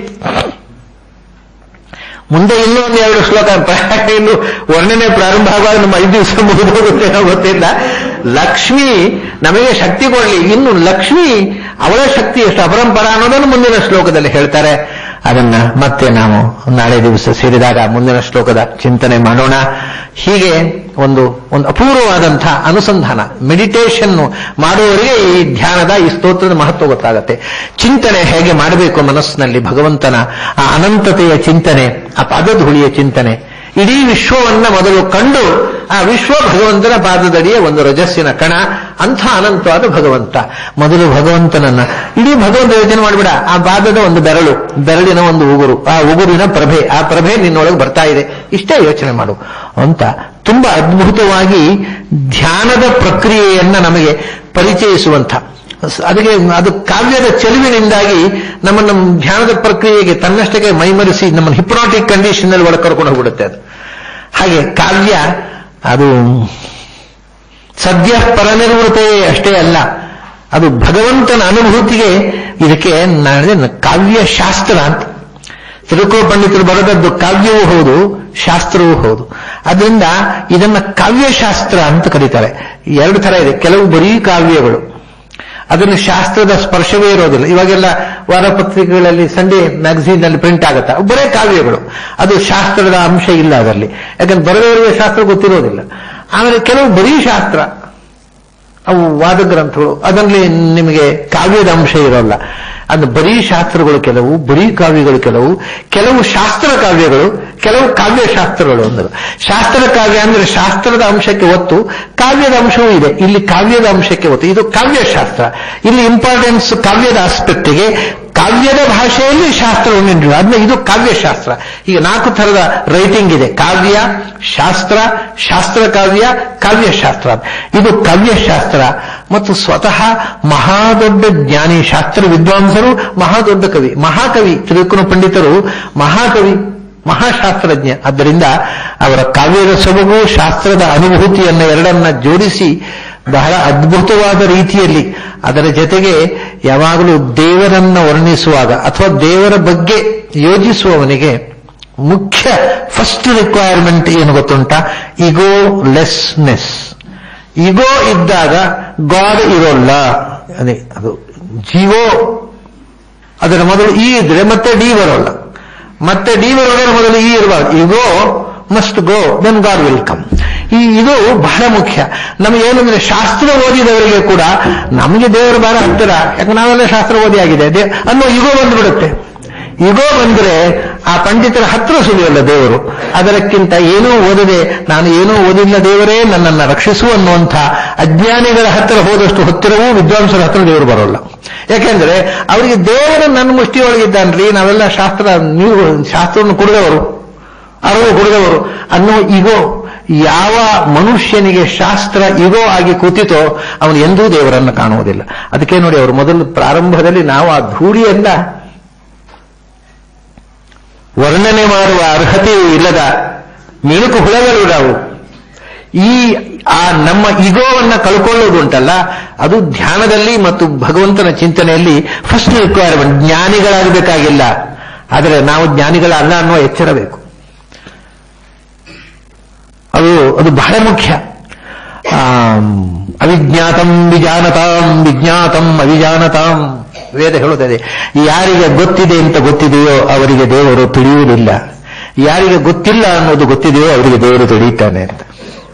A: ಮುಂದೆ ಇನ್ನೂ 1-2 ಶ್ಲೋಕ ಇನ್ನು ವರ್ಣನೆ ಪ್ರಾರಂಭ ಆಗುವಾಗ ನಮ್ಮ 5 ದಿವಸ ಮುಗಿದೋಗುತ್ತೇನೋ ಗೊತ್ತಿಲ್ಲ. ಲಕ್ಷ್ಮಿ ನಮಗೆ ಶಕ್ತಿ ಕೊಡಲಿ. ಇನ್ನು ಲಕ್ಷ್ಮಿ ಅವಳ ಶಕ್ತಿ ಎಷ್ಟು ಅಪರಂಪರ ಅನ್ನೋದನ್ನು ಮುಂದಿನ ಶ್ಲೋಕದಲ್ಲಿ ಹೇಳ್ತಾರೆ. ಅದನ್ನ ಮತ್ತೆ ನಾವು ನಾಳೆ ದಿವಸ ಸೇರಿದಾಗ ಮುಂದಿನ ಶ್ಲೋಕದ ಚಿಂತನೆ ಮಾಡೋಣ. ಹೀಗೆ ಒಂದು ಅಪೂರ್ವವಾದಂತಹ ಅನುಸಂಧಾನ, ಮೆಡಿಟೇಷನ್ ಮಾಡುವವರಿಗೆ ಈ ಧ್ಯಾನದ, ಈ ಸ್ತೋತ್ರದ ಮಹತ್ವ ಗೊತ್ತಾಗತ್ತೆ. ಚಿಂತನೆ ಹೇಗೆ ಮಾಡಬೇಕು ಮನಸ್ಸಿನಲ್ಲಿ, ಭಗವಂತನ ಆ ಅನಂತತೆಯ ಚಿಂತನೆ, ಆ ಪಾದಧೂಳಿಯ ಚಿಂತನೆ. ಇಡೀ ವಿಶ್ವವನ್ನ ಮೊದಲು ಕಂಡು ಆ ವಿಶ್ವ ಭಗವಂತನ ಪಾದದಡಿಯ ಒಂದು ರಜಸ್ಸಿನ ಕಣ. ಅಂಥ ಅನಂತವಾದ ಭಗವಂತ. ಮೊದಲು ಭಗವಂತನನ್ನ ಇಡೀ ಭಗವಂತ ಯೋಚನೆ ಮಾಡಿಬಿಡ. ಆ ಪಾದದ ಒಂದು ಬೆರಳಿನ ಒಂದು ಉಗುರು, ಆ ಉಗುರಿನ ಪ್ರಭೆ, ಆ ಪ್ರಭೆ ನಿನ್ನೊಳಗೆ ಬರ್ತಾ ಇದೆ, ಇಷ್ಟೇ ಯೋಚನೆ ಮಾಡು ಅಂತ ತುಂಬಾ ಅದ್ಭುತವಾಗಿ ಧ್ಯಾನದ ಪ್ರಕ್ರಿಯೆಯನ್ನ ನಮಗೆ ಪರಿಚಯಿಸುವಂಥ, ಅದಕ್ಕೆ ಅದು ಕಾವ್ಯದ ಚೆಲುವಿನಿಂದಾಗಿ ನಮ್ಮ ಧ್ಯಾನದ ಪ್ರಕ್ರಿಯೆಗೆ ತನ್ನಷ್ಟಕ್ಕೆ ಮೈಮರೆಸಿ ನಮ್ಮನ್ನು ಹಿಪ್ನಾಟಿಕ್ ಕಂಡೀಷನ್ ಅಲ್ಲಿ ಒಳಗೆ ಕರ್ಕೊಂಡು ಹೋಗ್ಬಿಡುತ್ತೆ. ಅದು ಹಾಗೆ ಕಾವ್ಯ ಅದು ಸದ್ಯ ಪರನಿರ್ವೃತೆ ಅಷ್ಟೇ ಅಲ್ಲ, ಅದು ಭಗವಂತನ ಅನುಭೂತಿಗೆ. ಇದಕ್ಕೆ ನಾನು ಕಾವ್ಯಶಾಸ್ತ್ರ ಅಂತ ತಿರುಕೋ ಪಂಡಿತರು ಬರೆದದ್ದು ಕಾವ್ಯವೂ ಹೌದು, ಶಾಸ್ತ್ರವೂ ಹೌದು. ಅದರಿಂದ ಇದನ್ನ ಕಾವ್ಯಶಾಸ್ತ್ರ ಅಂತ ಕರೀತಾರೆ. 2 ಥರ ಇದೆ. ಕೆಲವು ಬರೀ ಕಾವ್ಯಗಳು, ಅದನ್ನು ಶಾಸ್ತ್ರದ ಸ್ಪರ್ಶವೇ ಇರೋದಿಲ್ಲ. ಇವಾಗೆಲ್ಲ ವಾರಪತ್ರಿಕೆಗಳಲ್ಲಿ, ಸಂಡೇ ಮ್ಯಾಗಝೀನ್ ನಲ್ಲಿ ಪ್ರಿಂಟ್ ಆಗುತ್ತಾ, ಬರೇ ಕಾವ್ಯಗಳು, ಅದು ಶಾಸ್ತ್ರದ ಅಂಶ ಇಲ್ಲ ಅದರಲ್ಲಿ. ಯಾಕಂದ್ರೆ ಬರೆದವರಿಗೆ ಶಾಸ್ತ್ರ ಗೊತ್ತಿರೋದಿಲ್ಲ. ಆಮೇಲೆ ಕೆಲವು ಬರೀ ಶಾಸ್ತ್ರ, ಅವು ವಾದ ಗ್ರಂಥಗಳು, ಅದರಲ್ಲಿ ನಿಮಗೆ ಕಾವ್ಯದ ಅಂಶ ಇರೋಲ್ಲ. ಅದು ಬರೀ ಶಾಸ್ತ್ರಗಳು ಕೆಲವು, ಬರೀ ಕಾವ್ಯಗಳು ಕೆಲವು ಶಾಸ್ತ್ರ ಕಾವ್ಯಗಳು, ಕೆಲವು ಕಾವ್ಯಶಾಸ್ತ್ರಗಳು. ಅಂದ್ರೆ ಶಾಸ್ತ್ರ ಕಾವ್ಯ ಅಂದ್ರೆ ಶಾಸ್ತ್ರದ ಅಂಶಕ್ಕೆ ಒತ್ತು, ಕಾವ್ಯದ ಅಂಶವೂ ಇದೆ. ಇಲ್ಲಿ ಕಾವ್ಯದ ಅಂಶಕ್ಕೆ ಒತ್ತು, ಇದು ಕಾವ್ಯಶಾಸ್ತ್ರ. ಇಲ್ಲಿ ಇಂಪಾರ್ಟೆನ್ಸ್ ಕಾವ್ಯದ ಆಸ್ಪೆಕ್ಟಿಗೆ, ಕಾವ್ಯದ ಭಾಷೆಯಲ್ಲಿ ಶಾಸ್ತ್ರವನ್ನು ನೀಡಿದ್ರು. ಅದನ್ನ ಇದು ಕಾವ್ಯಶಾಸ್ತ್ರ. ಈಗ 4 ಥರದ ರೈಟಿಂಗ್ ಇದೆ: ಕಾವ್ಯ, ಶಾಸ್ತ್ರ, ಶಾಸ್ತ್ರ ಕಾವ್ಯ, ಕಾವ್ಯಶಾಸ್ತ್ರ. ಇದು ಕಾವ್ಯಶಾಸ್ತ್ರ. ಮತ್ತು ಸ್ವತಃ ಮಹಾದೊಡ್ಡ ಜ್ಞಾನಿ, ಶಾಸ್ತ್ರ ವಿದ್ವಾಂಸರು, ಮಹಾದೊಡ್ಡ ಕವಿ, ಮಹಾಕವಿ ತಿರುಕುನ ಪಂಡಿತರು, ಮಹಾಕವಿ, ಮಹಾಶಾಸ್ತ್ರಜ್ಞ. ಆದ್ದರಿಂದ ಅವರ ಕಾವ್ಯದ ಸೊಬಗು, ಶಾಸ್ತ್ರದ ಅನುಭೂತಿಯನ್ನ ಎರಡನ್ನ ಜೋಡಿಸಿ ಬಹಳ ಅದ್ಭುತವಾದ ರೀತಿಯಲ್ಲಿ, ಅದರ ಜೊತೆಗೆ ಯಾವಾಗಲೂ ದೇವರನ್ನ ವರ್ಣಿಸುವಾಗ ಅಥವಾ ದೇವರ ಬಗ್ಗೆ ಯೋಚಿಸುವವನಿಗೆ ಮುಖ್ಯ ಫಸ್ಟ್ ರಿಕ್ವೈರ್ಮೆಂಟ್ ಏನು ಗೊತ್ತುಂಟ? ಈಗೋ ಲೆಸ್ನೆಸ್. ಈಗೋ ಇದ್ದಾಗ ಗಾಡ್ ಇರೋಲ್ಲ. ಅದೇ ಅದು ಜೀವೋ, ಅದರ ಮೊದಲು ಈ ಇದ್ರೆ ಮತ್ತೆ ಡಿ ಬರೋಲ್ಲ, ಮತ್ತೆ ಡಿ ಬರೋದ್ರ ಮೊದಲು ಈ ಇರಬಾರ್ದು. Ego must go, then God will come. ಇದು ಬಹಳ ಮುಖ್ಯ. ನಮಗೇನಂದ್ರೆ ಶಾಸ್ತ್ರ ಓದಿದವರಿಗೆ ಕೂಡ ನಮಗೆ ದೇವರು ಬಹಳ ಹತ್ತಿರ, ಯಾಕಂದ್ರೆ ನಾವೆಲ್ಲ ಶಾಸ್ತ್ರ ಓದಿ ಆಗಿದೆ ಅನ್ನೋ ಈಗೋ ಬಂದ್ಬಿಡುತ್ತೆ. ಈಗೋ ಬಂದ್ರೆ ಆ ಪಂಡಿತರ ಹತ್ರ ಸುಳಿಯಲ್ಲ ದೇವರು. ಅದಕ್ಕಿಂತ ಏನೂ ಓದದೆ, ನಾನು ಏನೂ ಓದಿಲ್ಲ ದೇವರೇ ನನ್ನನ್ನು ರಕ್ಷಿಸು ಅನ್ನುವಂಥ ಅಜ್ಞಾನಿಗಳ ಹತ್ತಿರ ಹೋದಷ್ಟು ಹತ್ತಿರವೂ ವಿದ್ವಾಂಸರ ಹತ್ರ ದೇವರು ಬರೋಲ್ಲ. ಯಾಕೆಂದ್ರೆ ಅವರಿಗೆ ದೇವರು ನನ್ನ ಮುಷ್ಟಿಯೊಳಗಿದ್ದಾನ್ರಿ, ನಾವೆಲ್ಲ ನೀವು ಶಾಸ್ತ್ರವನ್ನು ಕುಡಿದವರು, ಅರಿವು ಕುಡಿದವರು ಅನ್ನೋ ಈಗೋ. ಯಾವ ಮನುಷ್ಯನಿಗೆ ಶಾಸ್ತ್ರ ಈಗೋ ಆಗಿ ಕೂತಿತೋ ಅವನು ಎಂದೂ ದೇವರನ್ನು ಕಾಣುವುದಿಲ್ಲ. ಅದಕ್ಕೆ ನೋಡಿ, ಅವರು ಮೊದಲು ಪ್ರಾರಂಭದಲ್ಲಿ ನಾವು ಆ ಧೂಳಿಯನ್ನ ವರ್ಣನೆ ಮಾಡುವ ಅರ್ಹತೆಯೂ ಇಲ್ಲದ ಮಿಣುಕು ಹುಳಗಳು ನಾವು. ಆ ನಮ್ಮ ಈಗೋವನ್ನ ಕಳ್ಕೊಳ್ಳೋದುಂಟಲ್ಲ, ಅದು ಧ್ಯಾನದಲ್ಲಿ ಮತ್ತು ಭಗವಂತನ ಚಿಂತನೆಯಲ್ಲಿ ಫಸ್ಟ್ ರಿಕ್ವೈರ್ಮೆಂಟ್. ಜ್ಞಾನಿಗಳಾಗಬೇಕಾಗಿಲ್ಲ, ಆದರೆ ನಾವು ಜ್ಞಾನಿಗಳಲ್ಲ ಅನ್ನುವ ಎಚ್ಚರ ಬೇಕು. ಅದು ಬಹಳ ಮುಖ್ಯ. ಅವಿಜ್ಞಾತಂ ವಿಜಾನತಾಂ, ವಿಜ್ಞಾತಂ ಅವಿಜಾನತಾಂ. ವೇದ ಹೇಳುತ್ತದೆ, ಯಾರಿಗೆ ಗೊತ್ತಿದೆ ಅಂತ ಗೊತ್ತಿದೆಯೋ ಅವರಿಗೆ ದೇವರು ತಿಳಿಯುವುದಿಲ್ಲ, ಯಾರಿಗೆ ಗೊತ್ತಿಲ್ಲ ಅನ್ನೋದು ಗೊತ್ತಿದೆಯೋ ಅವರಿಗೆ ದೇವರು ತಿಳಿಯುತ್ತಾನೆ ಅಂತ.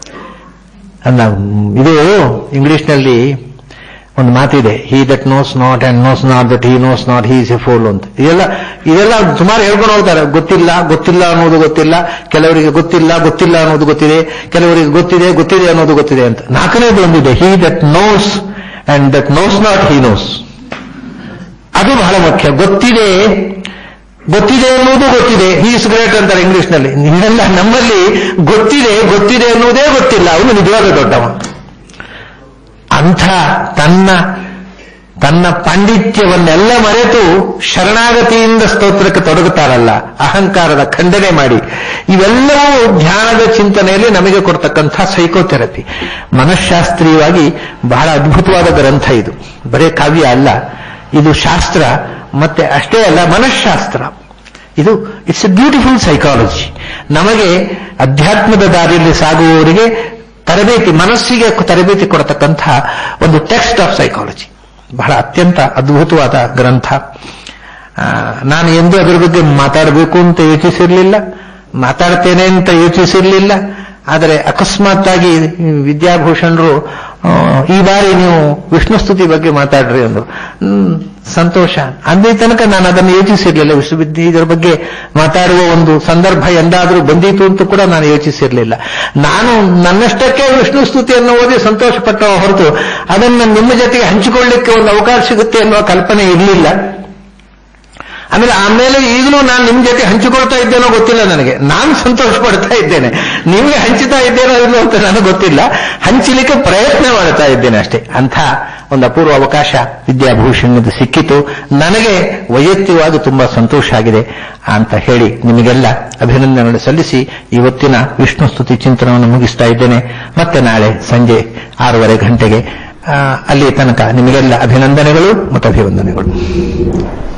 A: ಇದು ಇಂಗ್ಲಿಷ್ನಲ್ಲಿ ಒಂದು ಮಾತಿದೆ, he that knows not and knows not that he knows not he is a fool ಅಂತ. ಇದೆಲ್ಲ ಸುಮಾರು ಹೇಳ್ಕೊಂಡು ಹೋಗ್ತಾರೆ. ಗೊತ್ತಿಲ್ಲ ಅನ್ನೋದು ಗೊತ್ತಿಲ್ಲ, ಕೆಲವರಿಗೆ ಗೊತ್ತಿಲ್ಲ ಅನ್ನೋದು ಗೊತ್ತಿದೆ, ಕೆಲವರಿಗೆ ಗೊತ್ತಿದೆ ಅನ್ನೋದು ಗೊತ್ತಿದೆ ಅಂತ. 4ನೇದು ಒಂದಿದೆ, he that knows and that knows not he knows. ಅದು ಬಹಳ ಮುಖ್ಯ. ಗೊತ್ತಿದೆ ಅನ್ನೋದು ಗೊತ್ತಿದೆ, ಹಿ ಇಸ್ ಗ್ರೇಟ್ ಅಂತಾರೆ ಇಂಗ್ಲಿಷ್ನಲ್ಲಿ. ಇದೆಲ್ಲ ನಮ್ಮಲ್ಲಿ ಗೊತ್ತಿದೆ ಅನ್ನೋದೇ ಗೊತ್ತಿಲ್ಲ, ಅವನು ನಿಜವಾದ ದೊಡ್ಡವ. ಅಂಥ ತನ್ನ ಪಾಂಡಿತ್ಯವನ್ನೆಲ್ಲ ಮರೆತು ಶರಣಾಗತಿಯಿಂದ ಸ್ತೋತ್ರಕ್ಕೆ ತೊಡಗುತ್ತಾರಲ್ಲ, ಅಹಂಕಾರದ ಖಂಡನೆ ಮಾಡಿ, ಇವೆಲ್ಲವೂ ಧ್ಯಾನದ ಚಿಂತನೆಯಲ್ಲಿ ನಮಗೆ ಕೊಡ್ತಕ್ಕಂಥ ಸೈಕೋಥೆರಪಿ. ಮನಃಶಾಸ್ತ್ರೀಯವಾಗಿ ಬಹಳ ಅದ್ಭುತವಾದ ಗ್ರಂಥ ಇದು. ಬರೇ ಕಾವ್ಯ ಅಲ್ಲ, ಇದು ಶಾಸ್ತ್ರ. ಮತ್ತೆ ಅಷ್ಟೇ ಅಲ್ಲ, ಮನಃಶಾಸ್ತ್ರ. ಇದು ಇಟ್ಸ್ ಎ ಬ್ಯೂಟಿಫುಲ್ ಸೈಕಾಲಜಿ. ನಮಗೆ ಅಧ್ಯಾತ್ಮದ ದಾರಿಯಲ್ಲಿ ಸಾಗುವವರಿಗೆ ತರಬೇತಿ, ಮನಸ್ಸಿಗೆ ತರಬೇತಿ ಕೊಡತಕ್ಕಂಥ ಒಂದು ಟೆಕ್ಸ್ಟ್ ಆಫ್ ಸೈಕಾಲಜಿ. ಬಹಳ ಅತ್ಯಂತ ಅದ್ಭುತವಾದ ಗ್ರಂಥ. ನಾನು ಎಂದೂ ಅದರ ಬಗ್ಗೆ ಮಾತಾಡಬೇಕು ಅಂತ ಯೋಚಿಸಿರಲಿಲ್ಲ, ಮಾತಾಡ್ತೇನೆ ಅಂತ ಯೋಚಿಸಿರಲಿಲ್ಲ. ಆದರೆ ಅಕಸ್ಮಾತ್ತಾಗಿ ವಿದ್ಯಾಭೂಷಣರು ಈ ಬಾರಿ ನೀವು ವಿಷ್ಣು ಸ್ತುತಿ ಬಗ್ಗೆ ಮಾತಾಡ್ರಿ ಅಂದ್ರು. ಸಂತೋಷ. ಅಂದೇ ತನಕ ನಾನು ಅದನ್ನು ಯೋಚಿಸಿರ್ಲಿಲ್ಲ. ಇದರ ಬಗ್ಗೆ ಮಾತಾಡುವ ಒಂದು ಸಂದರ್ಭ ಎಂದಾದರೂ ಬಂದೀತು ಅಂತ ಕೂಡ ನಾನು ಯೋಚಿಸಿರ್ಲಿಲ್ಲ. ನಾನು ನನ್ನಷ್ಟಕ್ಕೆ ವಿಷ್ಣು ಸ್ತುತಿಯನ್ನು ಓದಿ ಸಂತೋಷ ಪಟ್ಟ ಹೊರತು ಅದನ್ನು ನಿಮ್ಮ ಜೊತೆಗೆ ಹಂಚಿಕೊಳ್ಳಿಕ್ಕೆ ಒಂದು ಅವಕಾಶ ಸಿಗುತ್ತೆ ಅನ್ನುವ ಕಲ್ಪನೆ ಇರಲಿಲ್ಲ. ಆಮೇಲೆ ಈಗಲೂ ನಾನು ನಿಮ್ಮ ಜೊತೆ ಹಂಚಿಕೊಳ್ತಾ ಇದ್ದೇನೋ ಗೊತ್ತಿಲ್ಲ ನನಗೆ. ನಾನು ಸಂತೋಷ ಪಡ್ತಾ ಇದ್ದೇನೆ. ನಿಮಗೆ ಹಂಚುತ್ತಾ ಇದ್ದೇನೋ ಇಲ್ಲೋ ಅಂತ ನನಗೆ ಗೊತ್ತಿಲ್ಲ. ಹಂಚಲಿಕ್ಕೆ ಪ್ರಯತ್ನ ಮಾಡ್ತಾ ಇದ್ದೇನೆ ಅಷ್ಟೇ. ಅಂಥ ಒಂದು ಅಪೂರ್ವ ಅವಕಾಶ ವಿದ್ಯಾಭೂಷಣದ ಸಿಕ್ಕಿತು. ನನಗೆ ವೈಯಕ್ತಿಕವಾಗಿ ತುಂಬಾ ಸಂತೋಷ ಆಗಿದೆ ಅಂತ ಹೇಳಿ ನಿಮಗೆಲ್ಲ ಅಭಿನಂದನೆಗಳು ಸಲ್ಲಿಸಿ ಇವತ್ತಿನ ವಿಷ್ಣು ಸ್ತುತಿ ಚಿಂತನವನ್ನು ಮುಗಿಸ್ತಾ ಇದ್ದೇನೆ. ಮತ್ತೆ ನಾಳೆ ಸಂಜೆ 6:30 ಗಂಟೆಗೆ ಅಲ್ಲಿ ತನಕ ನಿಮಗೆಲ್ಲ ಅಭಿನಂದನೆಗಳು ಮತ್ತು ಅಭಿವಂದನೆಗಳು.